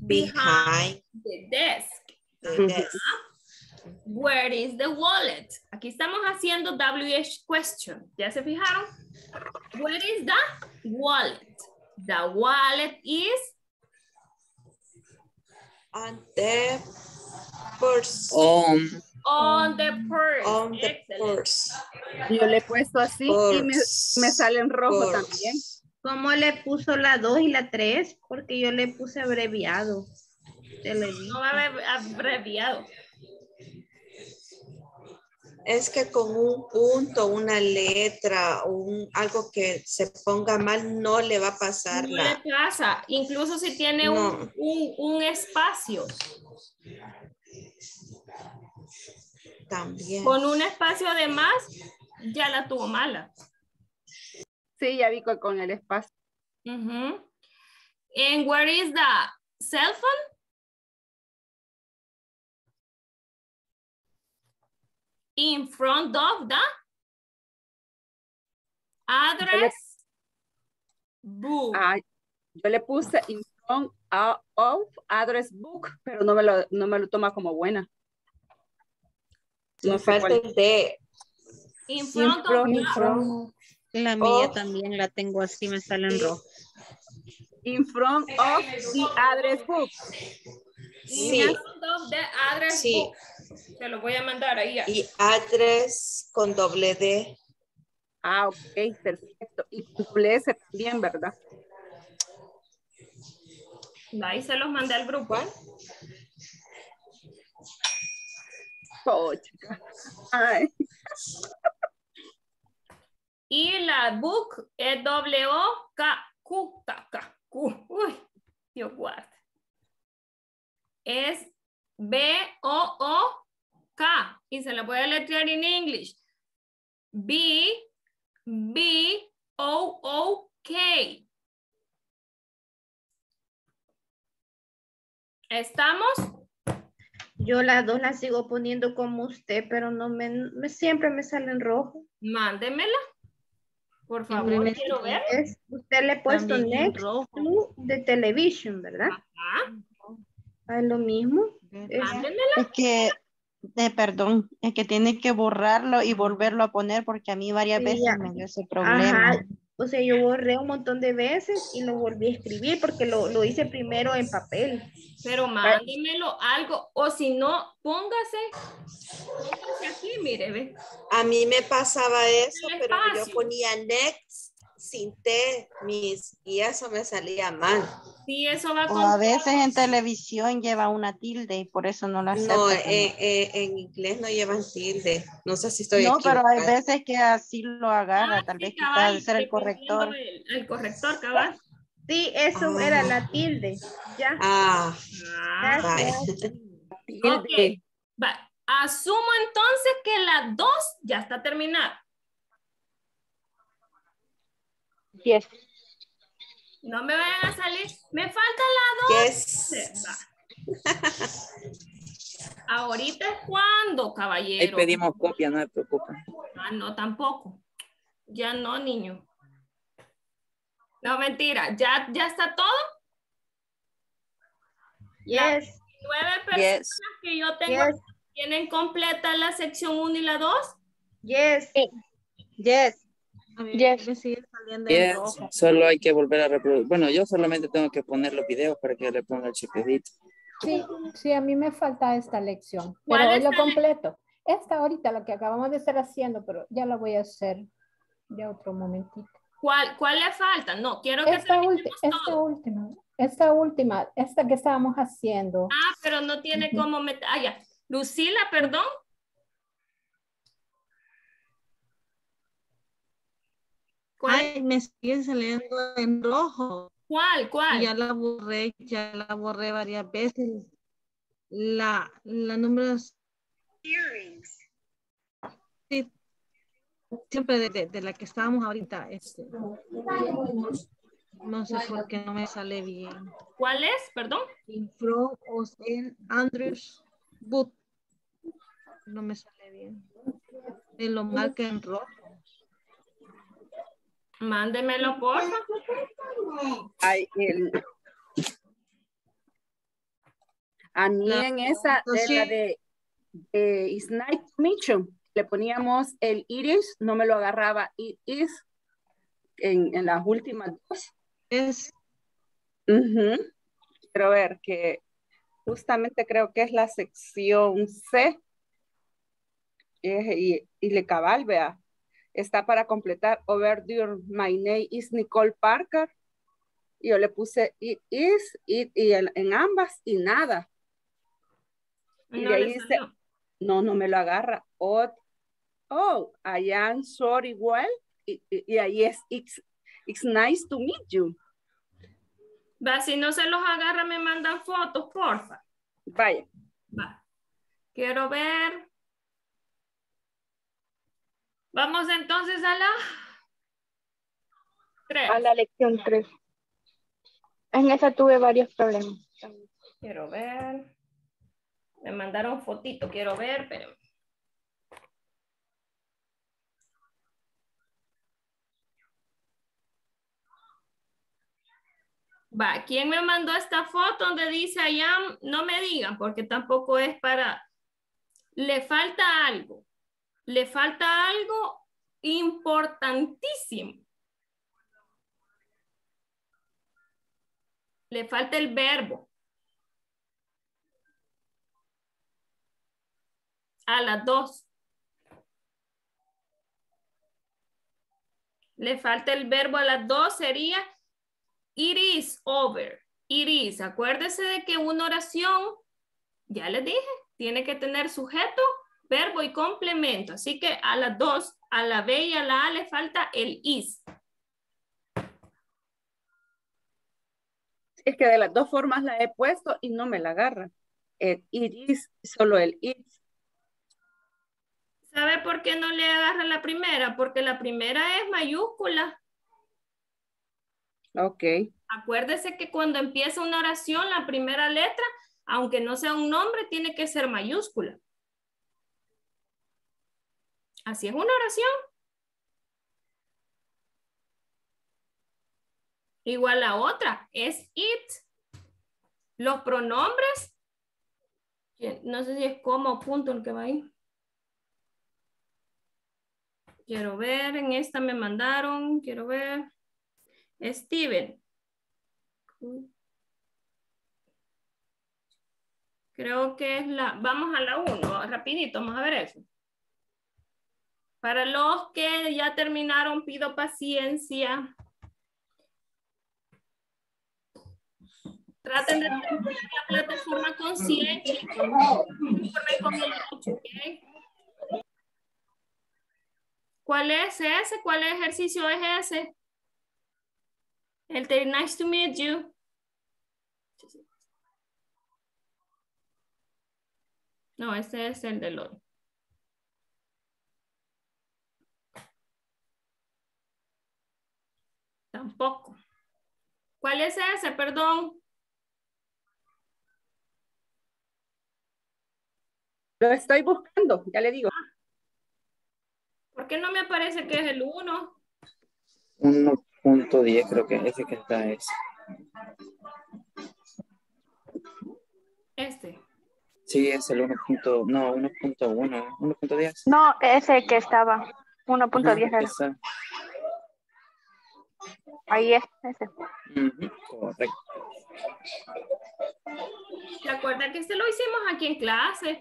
Behind the desk. the desk. Where is the wallet? Aquí estamos haciendo W H question. ¿Ya se fijaron? Where is the wallet? The wallet is On the purse. On. on the purse. On the Excellent. purse. Yo le he puesto así y me, Purse. me sale en rojo Purse. también. ¿Cómo le puso la dos y la tres? Porque yo le puse abreviado. Se le vi. No va a haber abreviado. Es que con un punto, una letra, un, algo que se ponga mal, no le va a pasar No la... le pasa, incluso si tiene No. un, un, un espacio. También. Con un espacio de más, ya la tuvo mala. Sí, ya vi con- con el espacio. Ujú. And where is the cell phone? In front of the address book. Ah, yo le puse in front of address book, pero no me lo, no me lo toma como buena. Me No sé falta cuál. el D. In front of In the front, La mía Oh. también la tengo así, me sale en rojo. in front of the address book. in Sí. front of the address Sí. book. Se lo voy a mandar ahí. Y address con doble D. Ah, ok, perfecto. Y con doble S también, ¿verdad? Ahí se los mandé al grupo. ¿Cuál? Oh, chica. Ay. Y la book es W O K Q K K Q. Uy, Dios guarde. Es B O O K. Y se la voy a letrear en English. B B O O K. ¿Estamos? Yo las dos las sigo poniendo como usted, pero no me, me- siempre me sale en rojo. Mándemela. Por favor, Siempre me quiero sale- ver. es- usted le ha puesto También en next rojo. to de television, ¿verdad? Ajá. Ah, es lo mismo. Es- Mándemela. Es que, eh, perdón, es que tiene que borrarlo y volverlo a poner porque a mí varias Sí, veces ya. me dio ese problema. Ajá, o sea, yo borré un montón de veces y lo volví a escribir porque lo, lo hice primero en papel. Pero mándemelo algo. O si no, póngase. Póngase aquí, mire, ve. A mí me pasaba eso, El pero yo espacio. ponía next sin T, mis, y eso me salía mal. Sí, eso va O con a veces en televisión lleva una tilde y por eso no la acepta. No, también. eh, eh, en inglés no llevan tilde. No sé si estoy No, pero hay equivocada. veces que así lo agarra, tal vez quizás cabal, de ser el dependiendo corrector. del- el corrector, cabal. Sí, eso Ah. era la tilde. Ya. Ah, Ah, vaya. ok. Va. Asumo entonces que la dos ya está terminada. Yes. No me vayan a salir. Me falta la dos. Yes. Va. Ahorita es cuando, Ahí caballero. pedimos copia, no se preocupen. Ah, no, tampoco. Ya no, niño. No, mentira. ¿Ya, ya está todo? Las Yes. nueve personas Yes. que yo tengo Yes. tienen completa la sección uno y la dos. Yes. Yes. A mí Yes. me sigue saliendo en Yes. rojo. Solo hay que volver a reproducir. Bueno, yo solamente tengo que poner los videos para que le ponga el chequecito. Sí, sí, a mí me falta esta lección, ¿Cuál pero es hoy lo la le- completo. Esta ahorita, la que acabamos de estar haciendo, pero ya la voy a hacer de otro momentito. ¿Cuál, cuál le falta? No, quiero que Esta, ulti- terminemos esta todo. última, esta última, esta que estábamos haciendo. Ah, pero no tiene Ujú. cómo meter. Ah, ya. Lucila, perdón. ¿Cuál? Ay, me sigue saliendo en rojo. ¿Cuál? Y ¿Cuál? ya la borré, ya la borré varias veces. La, la número sí, siempre de, de- de la que estábamos ahorita. Este, no sé por qué no me sale bien. ¿Cuál es? Perdón. In front of an Andrews boot. No me sale bien. Me lo marca en rojo. Mándemelo, por favor. Ay, el, A mí La- en esa, de sí. la de, de It's nice to meet you, le poníamos el iris, no me lo agarraba it is en, en las últimas dos. Es, Ujú. Quiero ver que justamente creo que es la sección C. Eh, y, y le cabal, vea. Está para completar. Overdue, my name is Nicole Parker. Y yo le puse it is, it, y en, en ambas, y nada. Y No de ahí le dice, salió. no, no me lo agarra. Oh, oh I am sorry, well. Y, y- y ahí es, it's, it's nice to meet you. Va, si no se los agarra, me mandan fotos, porfa. Vaya. Va. Quiero ver. Vamos entonces a la tres. A la lección tres. En esa tuve varios problemas. Quiero ver. Me mandaron fotito, quiero ver, pero. Va, ¿quién me mandó esta foto donde dice I am? No me digan, porque tampoco es para. Le falta algo. Le falta algo importantísimo. Le falta el verbo. A las dos. Le falta el verbo a las dos, sería it is over. It is. Acuérdese de que una oración, ya les dije, tiene que tener sujeto, verbo y complemento. Así que a las dos, a la B y a la A le falta el is. Es que de las dos formas la he puesto y no me la agarra. El it is, solo el it. ¿Sabe por qué no le agarra la primera? Porque la primera es mayúscula. Ok. Acuérdese que cuando empieza una oración, la primera letra, aunque no sea un nombre, tiene que ser mayúscula. Así es una oración. Igual la otra, es it. Los pronombres, no sé si es coma o punto el que va ahí. Quiero ver, en esta me mandaron, quiero ver. Steven. Creo que es la, vamos a la uno, rapidito, vamos a ver eso. Para los que ya terminaron, pido paciencia. Traten de terminar la plataforma con cien, chicos. Conforme con el ocho, ¿ok? ¿Cuál es ese? ¿Cuál ejercicio es ese? El de nice to meet you. No, este es el del hoy. Tampoco. ¿Cuál es ese? Perdón. Lo estoy buscando, ya le digo. ¿Por qué no me aparece que es el uno? uno punto diez creo que ese que está es. Este. Sí, es el uno. No, uno punto uno, uno punto diez. No, ese que estaba. uno punto diez. Ahí es ese. Uh-huh, correcto. ¿Se acuerdan que este lo hicimos aquí en clase?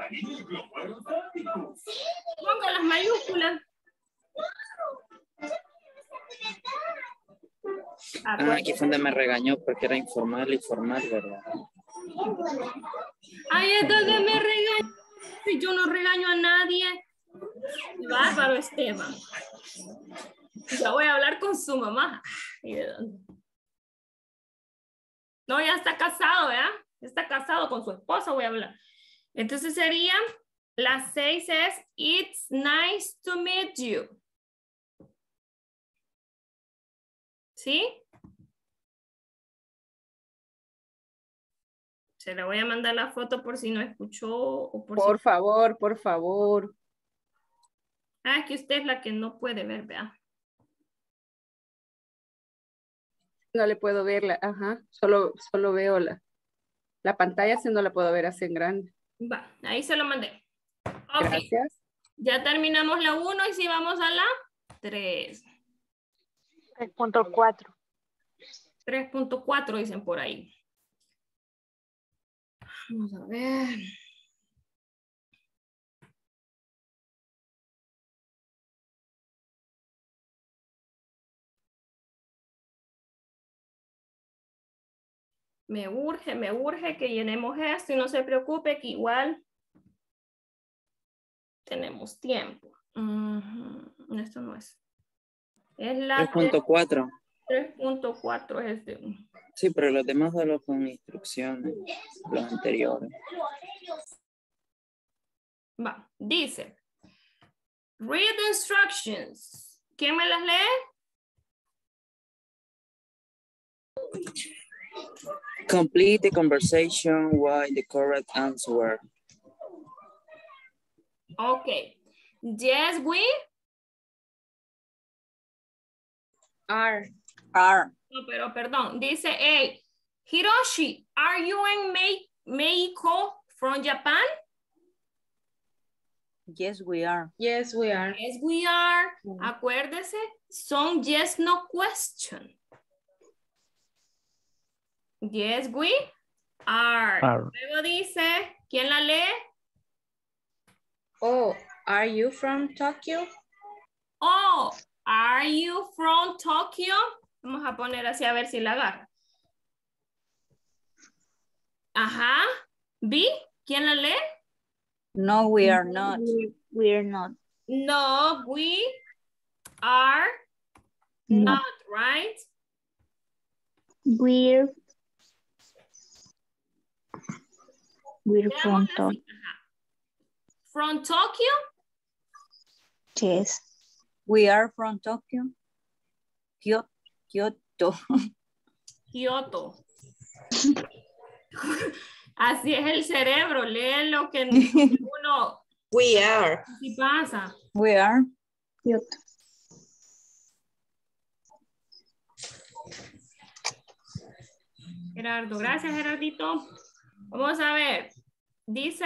Ponga las mayúsculas. Ah, aquí fue donde me regañó porque era informal y formal, ¿verdad? Ahí es donde me regañó. Si yo no regaño a nadie. Bárbaro, Esteban. Ya voy a hablar con su mamá. No, ya está casado, ¿verdad? Está casado con su esposa, voy a hablar. Entonces sería, la seis es, it's nice to meet you. ¿Sí? Se le voy a mandar la foto por si no escuchó. O por Por si... favor, por favor. Ah, que usted es la que no puede ver, vea. No le puedo verla, ajá. Solo, solo veo la. La pantalla sí no la puedo ver así en grande. Va, ahí se lo mandé. Ok. Gracias. Ya terminamos la uno y si vamos a la tres. tres punto cuatro. tres punto cuatro dicen por ahí. Vamos a ver. Me urge, me urge que llenemos esto y no se preocupe que igual tenemos tiempo. Uh-huh. Esto no es. Es la tres punto cuatro. tres punto cuatro es este. Sí, pero los demás solo con instrucciones, los anteriores. Va, dice. Read the instructions. ¿Quién me las lee? Complete the conversation while the correct answer. Okay. Yes, we are. Are. No, pero perdón. Dice, hey, Hiroshi, are you in Me Mexico from Japan? Yes, we are. Yes, we are. Yes, we are. Acuérdese, son yes, no question. Yes, we are. Are. Luego dice, ¿quién la lee? Oh, are you from Tokyo? Oh, are you from Tokyo? Vamos a poner así a ver si la agarra. Ajá. B, ¿quién la lee? No, we are not. We are not. No, we are No. not, right? We're We're from Veámosla Tokyo. así, ajá. From Tokyo? Yes. We are from Tokyo. Kyo- Kyoto. Kyoto. Así es el cerebro, lee lo que uno... We are. Así pasa. We are. Kyoto. Gerardo, gracias Gerardito. Vamos a ver. Dice,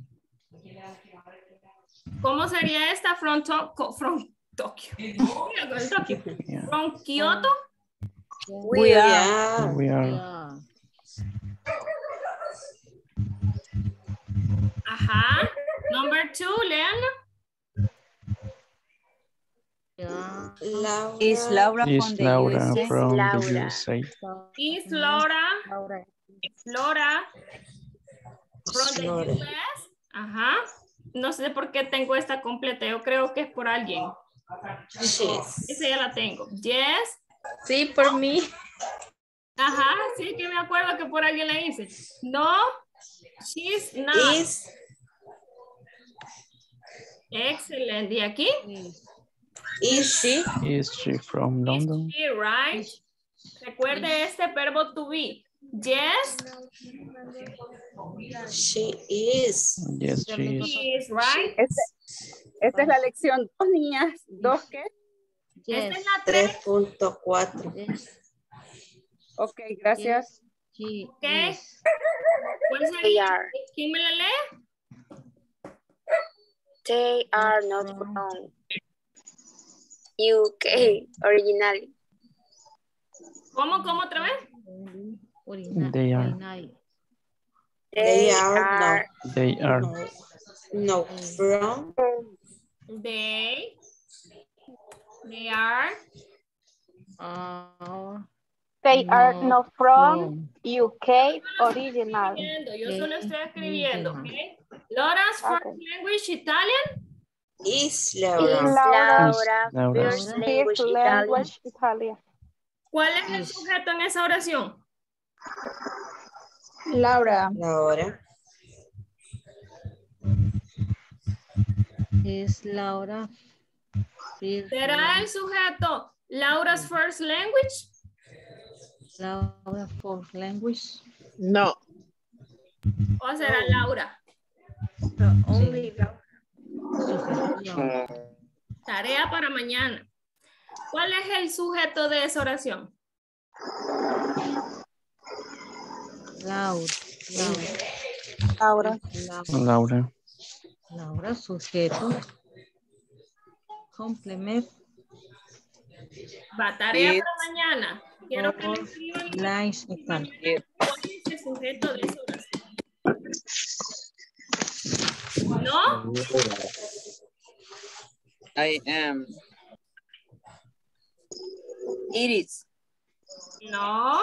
¿cómo sería esta from, to from Tokio? Tokio. From Kyoto? We are. We are. Yeah. Ajá. Number two, leanlo. Yeah. Laura. Is Laura Is from the Laura U S A? from the Laura. U S A? Is Laura, Laura. Laura from the Laura. U S? Ajá. No sé por qué tengo esta completa. Yo creo que es por alguien. She's. Esa ya la tengo. Yes. Sí, por mí. Ajá. Sí, que me acuerdo que por alguien la hice. No. She's not. Is. Excelente. ¿Y aquí? Is she? Is she from London? She, right? Recuerde este verbo to be. Yes. She is. Yes, she is. She is, right? Este- esta es la lección. Dos niñas. ¿Dos qué? Esta es la tres. tres punto cuatro. Ok, gracias. She Ok. is. ¿Cuál They sería? are. ¿Quién me la lee? They are not from U K originally. ¿Cómo, cómo otra vez? Orina- They are. orinario. They are They are. no. No. From. They. They are. Ah, They are No, not from no. U K original. Escribiendo, Yo solo estoy Okay. escribiendo, ¿ok? Original. Laura's first Okay. language Italian. Is Is Laura. Laura Laura, Laura. first Laura. language his Italian. language Italian? ¿Cuál es el Is. sujeto en esa oración? Laura. Laura. Es Laura. First ¿Será el sujeto Laura's first language? Laura fourth language. No. ¿O será Laura? Only Laura. Sujeción. Tarea para mañana. ¿Cuál es el sujeto de esa oración? Laura. Laura. Laura. Laura, sujeto. Complemento. Va, tarea It. para mañana. Quiero que me Or escriban lies y tal. cuál es el sujeto de esa oración. ¿No? I am. It is. No.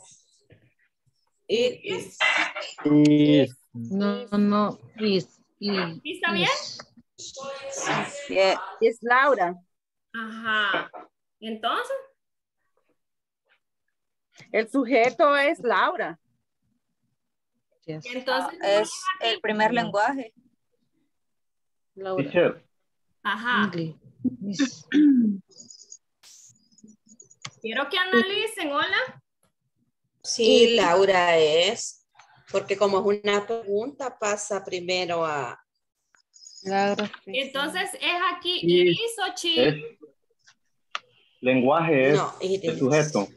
It is. Is. No, no, is. is ¿Sí está bien? Yeah. Es Laura. Ajá. Entonces, El sujeto es Laura. entonces Es el primer lenguaje. Laura. Teacher, ajá. English. Quiero que analicen, hola. Sí, Laura es, porque como es una pregunta, pasa primero a... Laura. Entonces, ¿es aquí Sí, iris o chi? es lenguaje, es No, it el is. sujeto.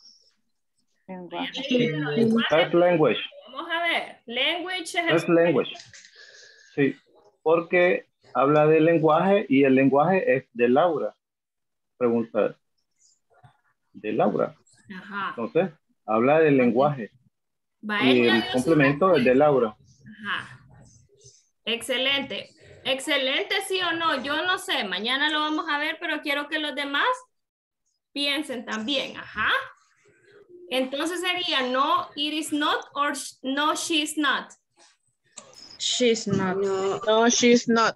Lenguaje. First language. Vamos a ver. Language es el First language. Sí, porque habla de lenguaje y el lenguaje es de Laura. Pregunta de Laura. Ajá. Entonces, habla del lenguaje. Va, Y ella el dio su complemento es de Laura. Ajá. Excelente. Excelente, sí o no. Yo no sé. Mañana lo vamos a ver, pero quiero que los demás piensen también. Ajá. Entonces sería no, it is not, or sh- no, she's not. She's not. No, No, she's not.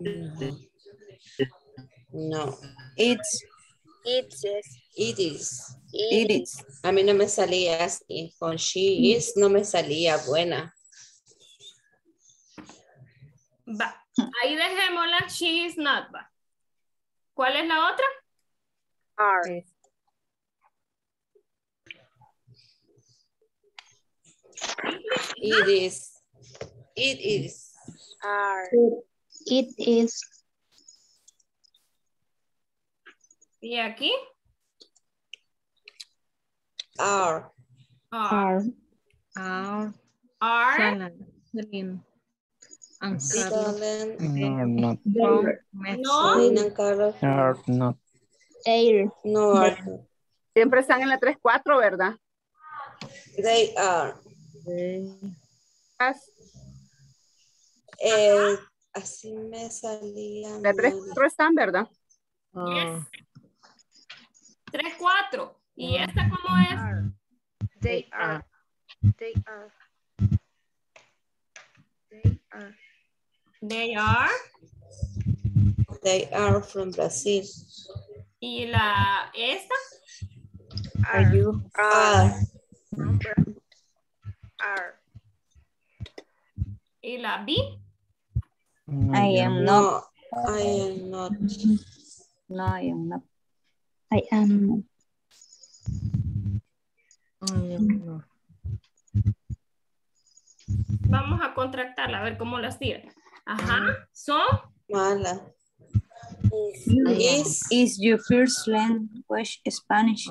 no. It's. It's. It is. It is. A mí no me salía así. Con she is no me salía buena. Va. Ahí dejémosla. She is not. Va. ¿Cuál es la otra? Are. It is. It is. Are. It is. ¿Y aquí? Are. Are. Are. Are. Salad. Green. And Carlos. Stolen. No, not. No. Lynn and Carlos. Are not. Air. No are. Siempre están en la tres cuatro, ¿verdad? They are. As- Eh, así me salía. La tres mal. cuatro están, ¿verdad? Ah, Tres, cuatro. ¿Y esta cómo es? They are. They are. They are. They are. They are from Brazil. ¿Y la esta? Are you? Are. Number. Are. ¿Y la B? I am not. No, I am not. No, I am not. I am not. I am not. Vamos a contractarla, a ver cómo las tira. Ajá. Son. Mala. Is, is your first language Spanish?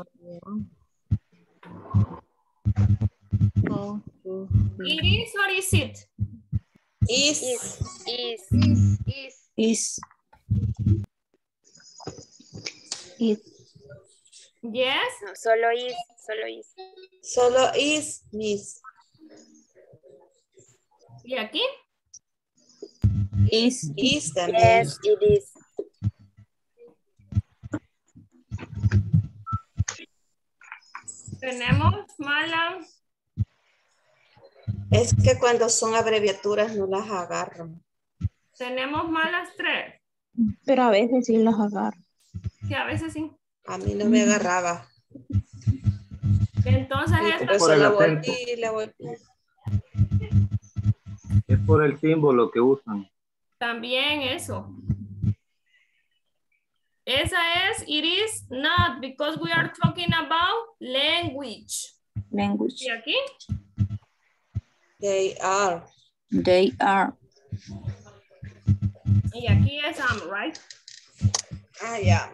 Go to It is or is it? Is. Is. Is. Is. Is. It. Yes. No, solo is. Solo is. Solo is, miss. ¿Y aquí? Is. Is también. Yes, it is. Tenemos mala. Es que cuando son abreviaturas no las agarro. Tenemos malas tres. Pero a veces sí los agarro. Que a veces sí. A mí no me agarraba. Entonces Y esta por eso Por el la acento. volví y la volví. Es por el símbolo que usan. también eso. Esa es, it is not, because we are talking about language. Language. ¿Y aquí? They are. They are. Y aquí es am, right? Ah, ya.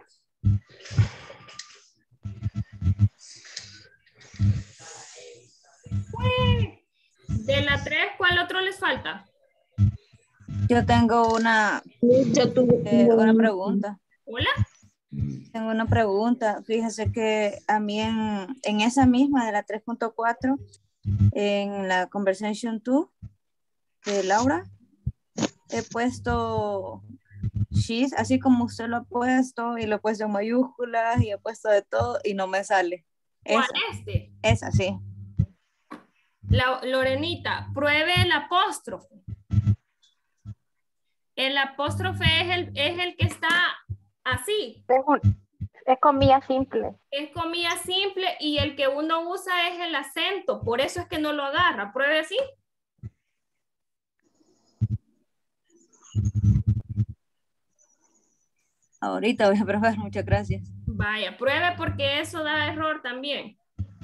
De la tres, ¿cuál otro les falta? Yo tengo una, eh, una pregunta. Hola. Tengo una pregunta. Fíjese que a mí en, en esa misma de la tres punto cuatro, en la Conversation dos de Laura, he puesto she's, así como usted lo ha puesto, y lo he puesto en mayúsculas, y he puesto de todo, y no me sale. ¿Cuál Esa, este? esa, sí. La, Lorenita, pruebe el apóstrofe. El apóstrofe es el, es el que está así. Es, un- es comilla simple. Es comilla simple y el que uno usa es el acento. Por eso es que no lo agarra. Pruebe así. Ahorita voy a probar, muchas gracias. Vaya, pruebe porque eso da error también.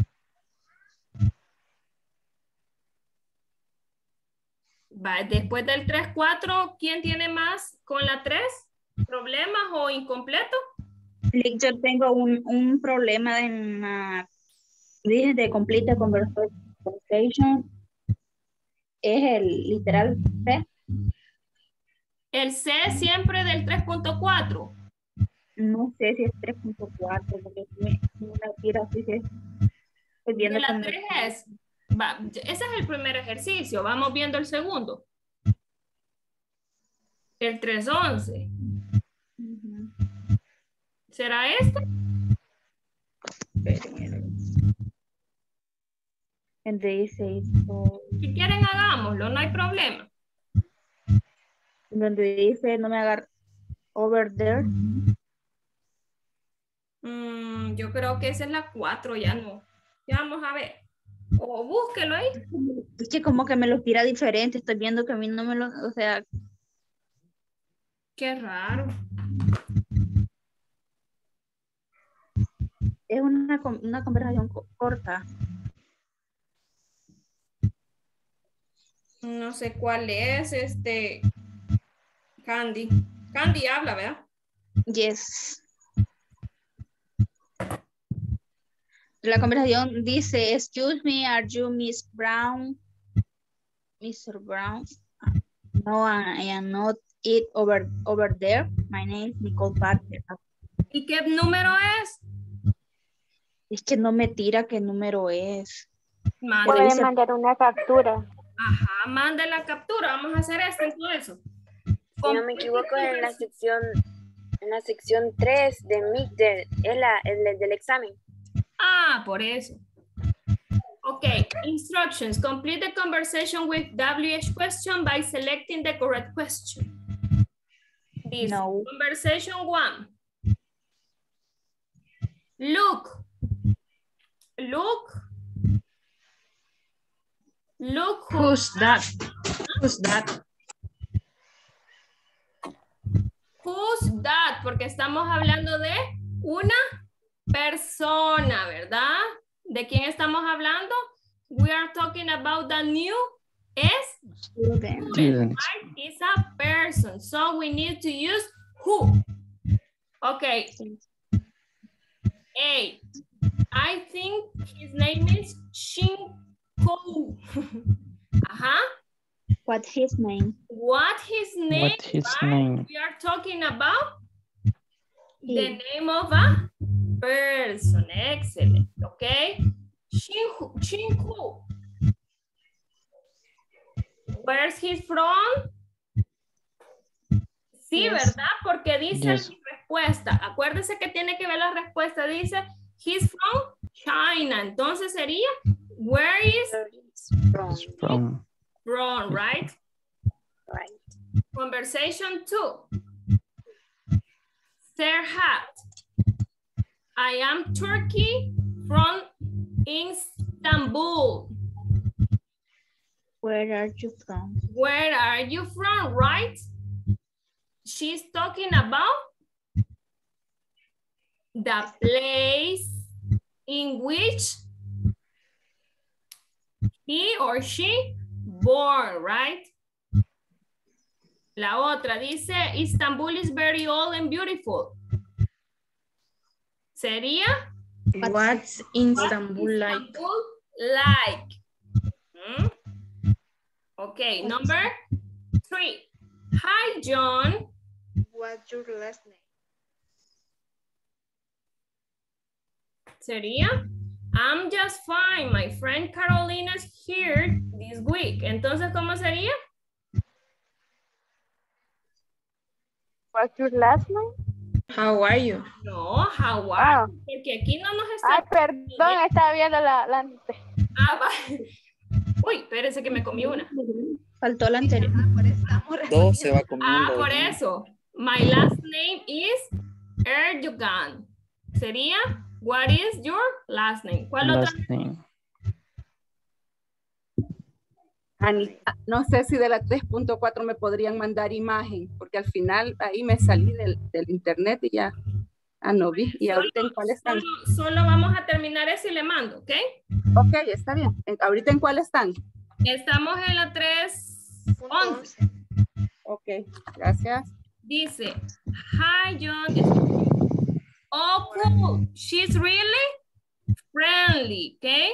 Va, después del tres cuatro, ¿quién tiene más con la tres? ¿Problemas o incompleto? Yo tengo un, un problema en la, dije de complete conversation. Es el literal C. El C siempre del tres punto cuatro. No sé si es tres punto cuatro, porque me, me la tira así que estoy viendo De la como- tres es, va, ese es el primer ejercicio. Vamos viendo el segundo. El tres once. Ujú. ¿Será este? El de dieciséis, Si quieren, hagámoslo, no hay problema. donde dice no me agarra over there. Mm, yo creo que esa es la cuatro, ya no. Ya vamos a ver. O búsquelo ahí. Es que como que me lo tira diferente, estoy viendo que a mí no me lo, o sea, Qué raro. es una, con- una conversación co- corta. No sé cuál es este. Candy. Candy habla, ¿verdad? Yes. La conversación dice, excuse me, are you Miss Brown? mister Brown? No, I am not it over, over there. My name is Nicole Parker. ¿Y qué número es? Es que no me tira qué número es. Mande. Puede dice- mandar una captura. Ajá, mande la captura. Vamos a hacer esto y todo eso. Si no me equivoco, en la sección, en la sección tres de Mister, es la, el del examen. Ah, por eso. Ok, instructions. Complete the conversation with W H question by selecting the correct question. This No. conversation one. Look. Look. Look who- Who's that? Who's that? Who's that? Porque estamos hablando de una persona, ¿verdad? ¿De quién estamos hablando? We are talking about the new es student, Student. right? It's a person. So we need to use who. Okay. A. I think his name is Shinko. Ajá. What's his name? What his name? What his right? name? We are talking about the He. name of a person. Excellent. Okay. Shinku. Shinku. Where's he from? Sí, Yes. ¿verdad? Porque dice Yes. la respuesta. Acuérdese que tiene que ver la respuesta. Dice, he's from China. Entonces sería, where is From, It's from from, right? right. Conversation two. Serhat. I am Turkey from Istanbul. Where are you from? Where are you from, right? She's talking about the place in which he or she born, right? La otra dice, Istanbul is very old and beautiful. Sería, What's Istanbul like? Istanbul like? ¿Mm? Okay, number three. Hi, John. What's your last name? Sería, I'm just fine. My friend Carolina's here this week. Entonces, ¿cómo sería? What's your last name? How are you? No, how are Ah. you? Porque aquí no nos está... Ay, perdón, estaba viendo la... la... Ah, va. Uy, espérense que me comí una. Faltó la anterior. Dos se va Ah, comiendo. por eso. My last name is Erdogan. Sería, what is your last name? ¿Cuál otra? Last name. Anita, no sé si de la tres punto cuatro me podrían mandar imagen, porque al final ahí me salí del, del internet y ya ah, no vi. ¿Y Solo- ahorita en cuál están? Solo, solo vamos a terminar eso y le mando, ¿ok? Ok, está bien. En- ¿Ahorita en cuál están? Estamos en la tres once. Ok, gracias. Dice, hi John. Oh, cool. She's really friendly, okay?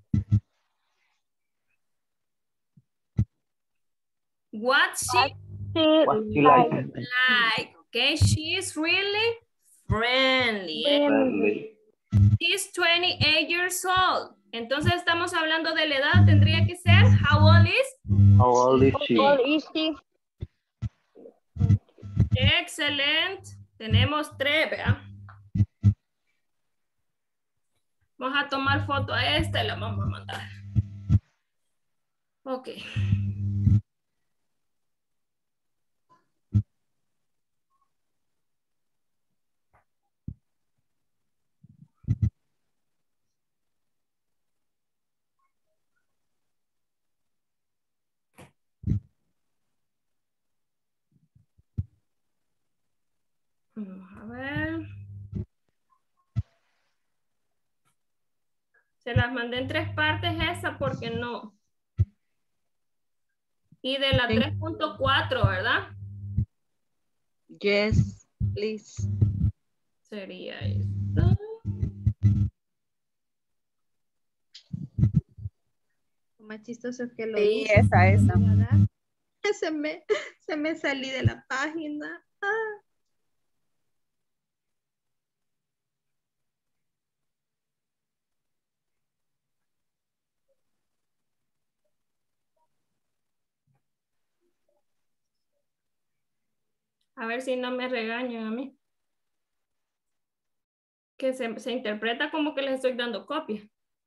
What's she What you like? like? Okay, she's really friendly. eh? Friendly. She's twenty-eight years old. Entonces estamos hablando de la edad, tendría que ser, how old is? How old is she? How old is she? Excelente. Tenemos tres, ¿verdad? Vamos a tomar foto a esta y la vamos a mandar. Ok. Vamos a ver. Se las mandé en tres partes esa porque no. Y de la tres punto cuatro, ¿verdad? Yes, please. Sería esto. Lo más chistoso es que lo Sí, hice. esa, esa. Se me, se me salí de la página. Ah. A ver si no me regañan a mí. Que se, se interpreta como que les estoy dando copia.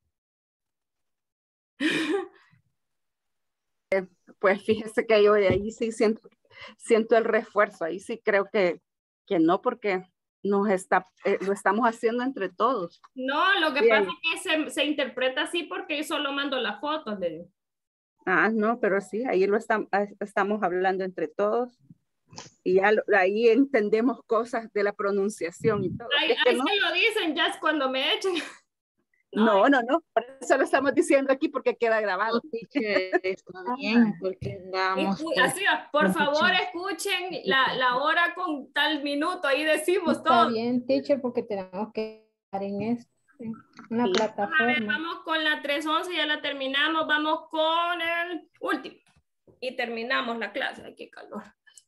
Pues fíjese que yo de ahí sí siento, siento el refuerzo. Ahí sí creo que, que no, porque nos está, eh, lo estamos haciendo entre todos. No, lo que Bien. pasa es que se, se interpreta así porque yo solo mando las fotos. Le digo. Ah, no, pero sí, ahí lo estam- ah, estamos hablando entre todos. Y ya lo- ahí entendemos cosas de la pronunciación y todo. Ahí, Es que ahí no, se lo dicen ya es cuando me echen. no, no, no, por eso lo estamos diciendo aquí porque queda grabado. Está bien, porque andamos. Escu- así va, por favor, escuchen la, la hora con tal minuto, ahí decimos Está todo. bien, teacher, porque tenemos que estar en esto, en una A ver, plataforma. vamos con la tres once, ya la terminamos, vamos con el último. Y terminamos la clase. Ay, qué calor.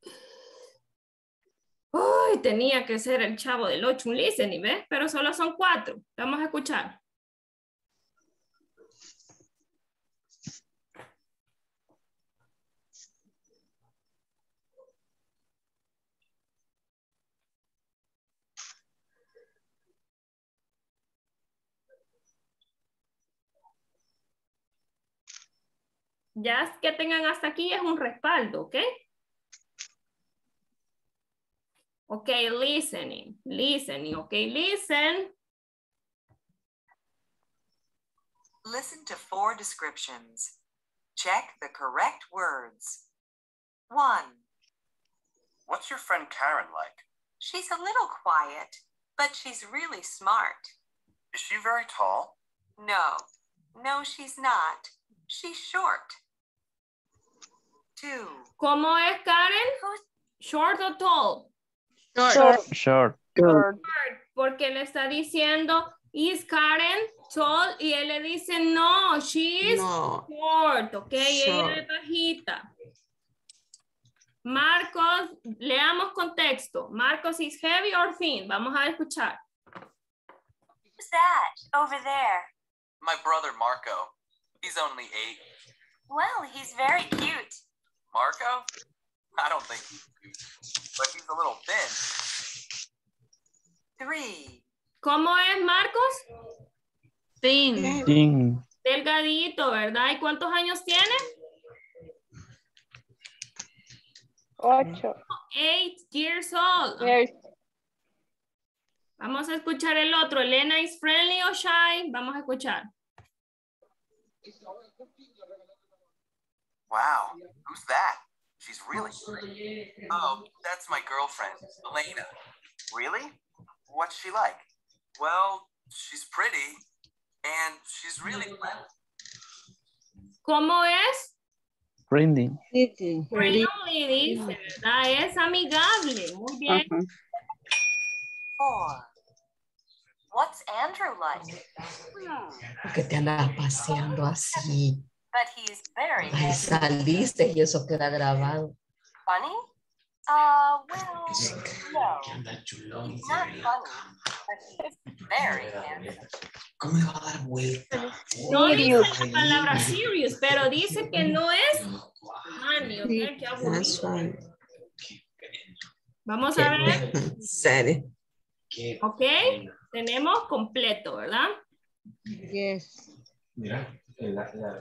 Uy, tenía que ser el chavo del ocho un listening, ¿ves? Pero solo son cuatro. Vamos a escuchar. Ya que tengan hasta aquí es un respaldo, ¿ok? Ok, listening, listening, ok, listen. Listen to four descriptions. Check the correct words. One, What's your friend Karen like? she's a little quiet, but she's really smart. Is she very tall? No, no, she's not. She's short. Two, ¿Cómo es, Karen? Short or tall? Short. Short, porque le está diciendo Is Karen tall? Y él le dice, no, she is No. short, ok, ella Short. es bajita. Marcos, leamos contexto. Marcos is heavy or thin? Vamos a escuchar. Who's that over there? My brother Marco. He's only eight. Well, he's very cute. Marco? I don't think he's cute, but he's a little thin. Three. ¿Cómo es, Marcos? Thin. Thin. Delgadito, ¿verdad? ¿Y cuántos años tiene? Ocho. Eight years old. Years. Vamos a escuchar el otro. Elena is friendly or shy. Vamos a escuchar. Wow, who's that? She's really pretty. Oh, that's my girlfriend, Elena. Really? What's she like? Well, she's pretty, and she's really friendly. ¿Cómo es? Friendly. Friendly, dice, ¿verdad? Es amigable. Muy bien. Ajá. Four. What's Andrew like? Hmm. ¿Por qué te andas paseando así? But he's very Ahí handsome. saliste y eso queda grabado. Funny? Uh, well, no. He's not funny, but he's very handsome. ¿Cómo le va a dar vuelta? No dice la palabra serious, pero dice que no es funny, ¿ok? Qué That's aburrido. right. Vamos a ver. Serio. Ok, tenemos completo, ¿verdad? Yes. Pero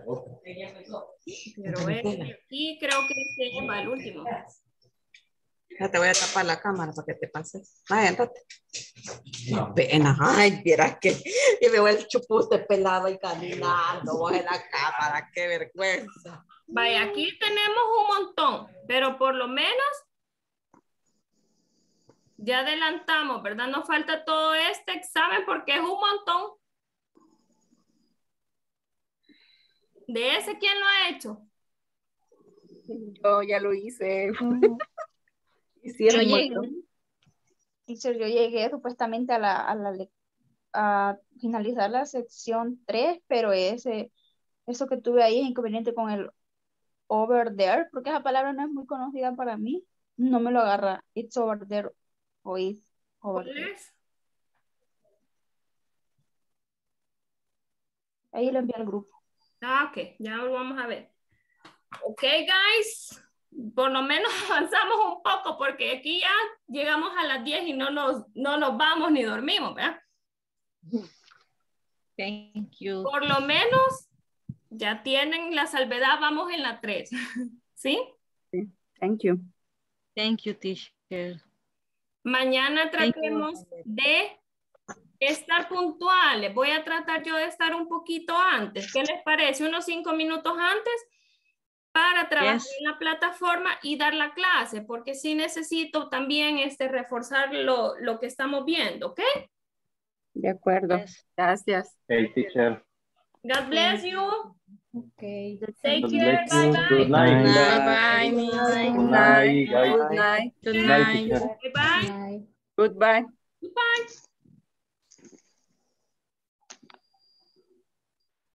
este aquí creo que este va el último. Ya te voy a tapar la cámara para que te pases. Vaya, entonces. Qué pena. Ay, vieras que y veo el chupute pelado y caminando vos en la cámara. Qué vergüenza. Vaya, aquí tenemos un montón, pero por lo menos ya adelantamos, ¿verdad? Nos falta todo este examen porque es un montón. ¿De ese quién lo ha hecho? Yo ya lo hice. Yo Hicieron un llegué, montón. teacher, yo llegué supuestamente a la, a la lec- a finalizar la sección tres, pero ese, eso que tuve ahí es inconveniente con el over there, porque esa palabra no es muy conocida para mí. No me lo agarra. It's over there o it's over ¿Cuál there. es? Ahí lo envié al grupo. Ah, ok, ya lo vamos a ver. Ok, guys. Por lo menos avanzamos un poco porque aquí ya llegamos a las diez y no nos, no nos vamos ni dormimos, ¿verdad? Thank you. Por lo menos ya tienen la salvedad, vamos en la tres. ¿Sí? Sí. Thank you. Thank you, teacher. Mañana Thank you. tratemos de estar puntuales. Voy a tratar yo de estar un poquito antes. ¿Qué les parece? Unos cinco minutos antes para trabajar Yes. en la plataforma y dar la clase, porque sí necesito también este, reforzar lo, lo que estamos viendo, ¿ok? De acuerdo. Gracias. Hey, teacher. God bless you. Okay. Take God care. bless you. Bye Good bye. night. Bye, Good bye. night, guys. Good night. Good Good night, night. teacher. Bye bye. Bye. Goodbye. Goodbye.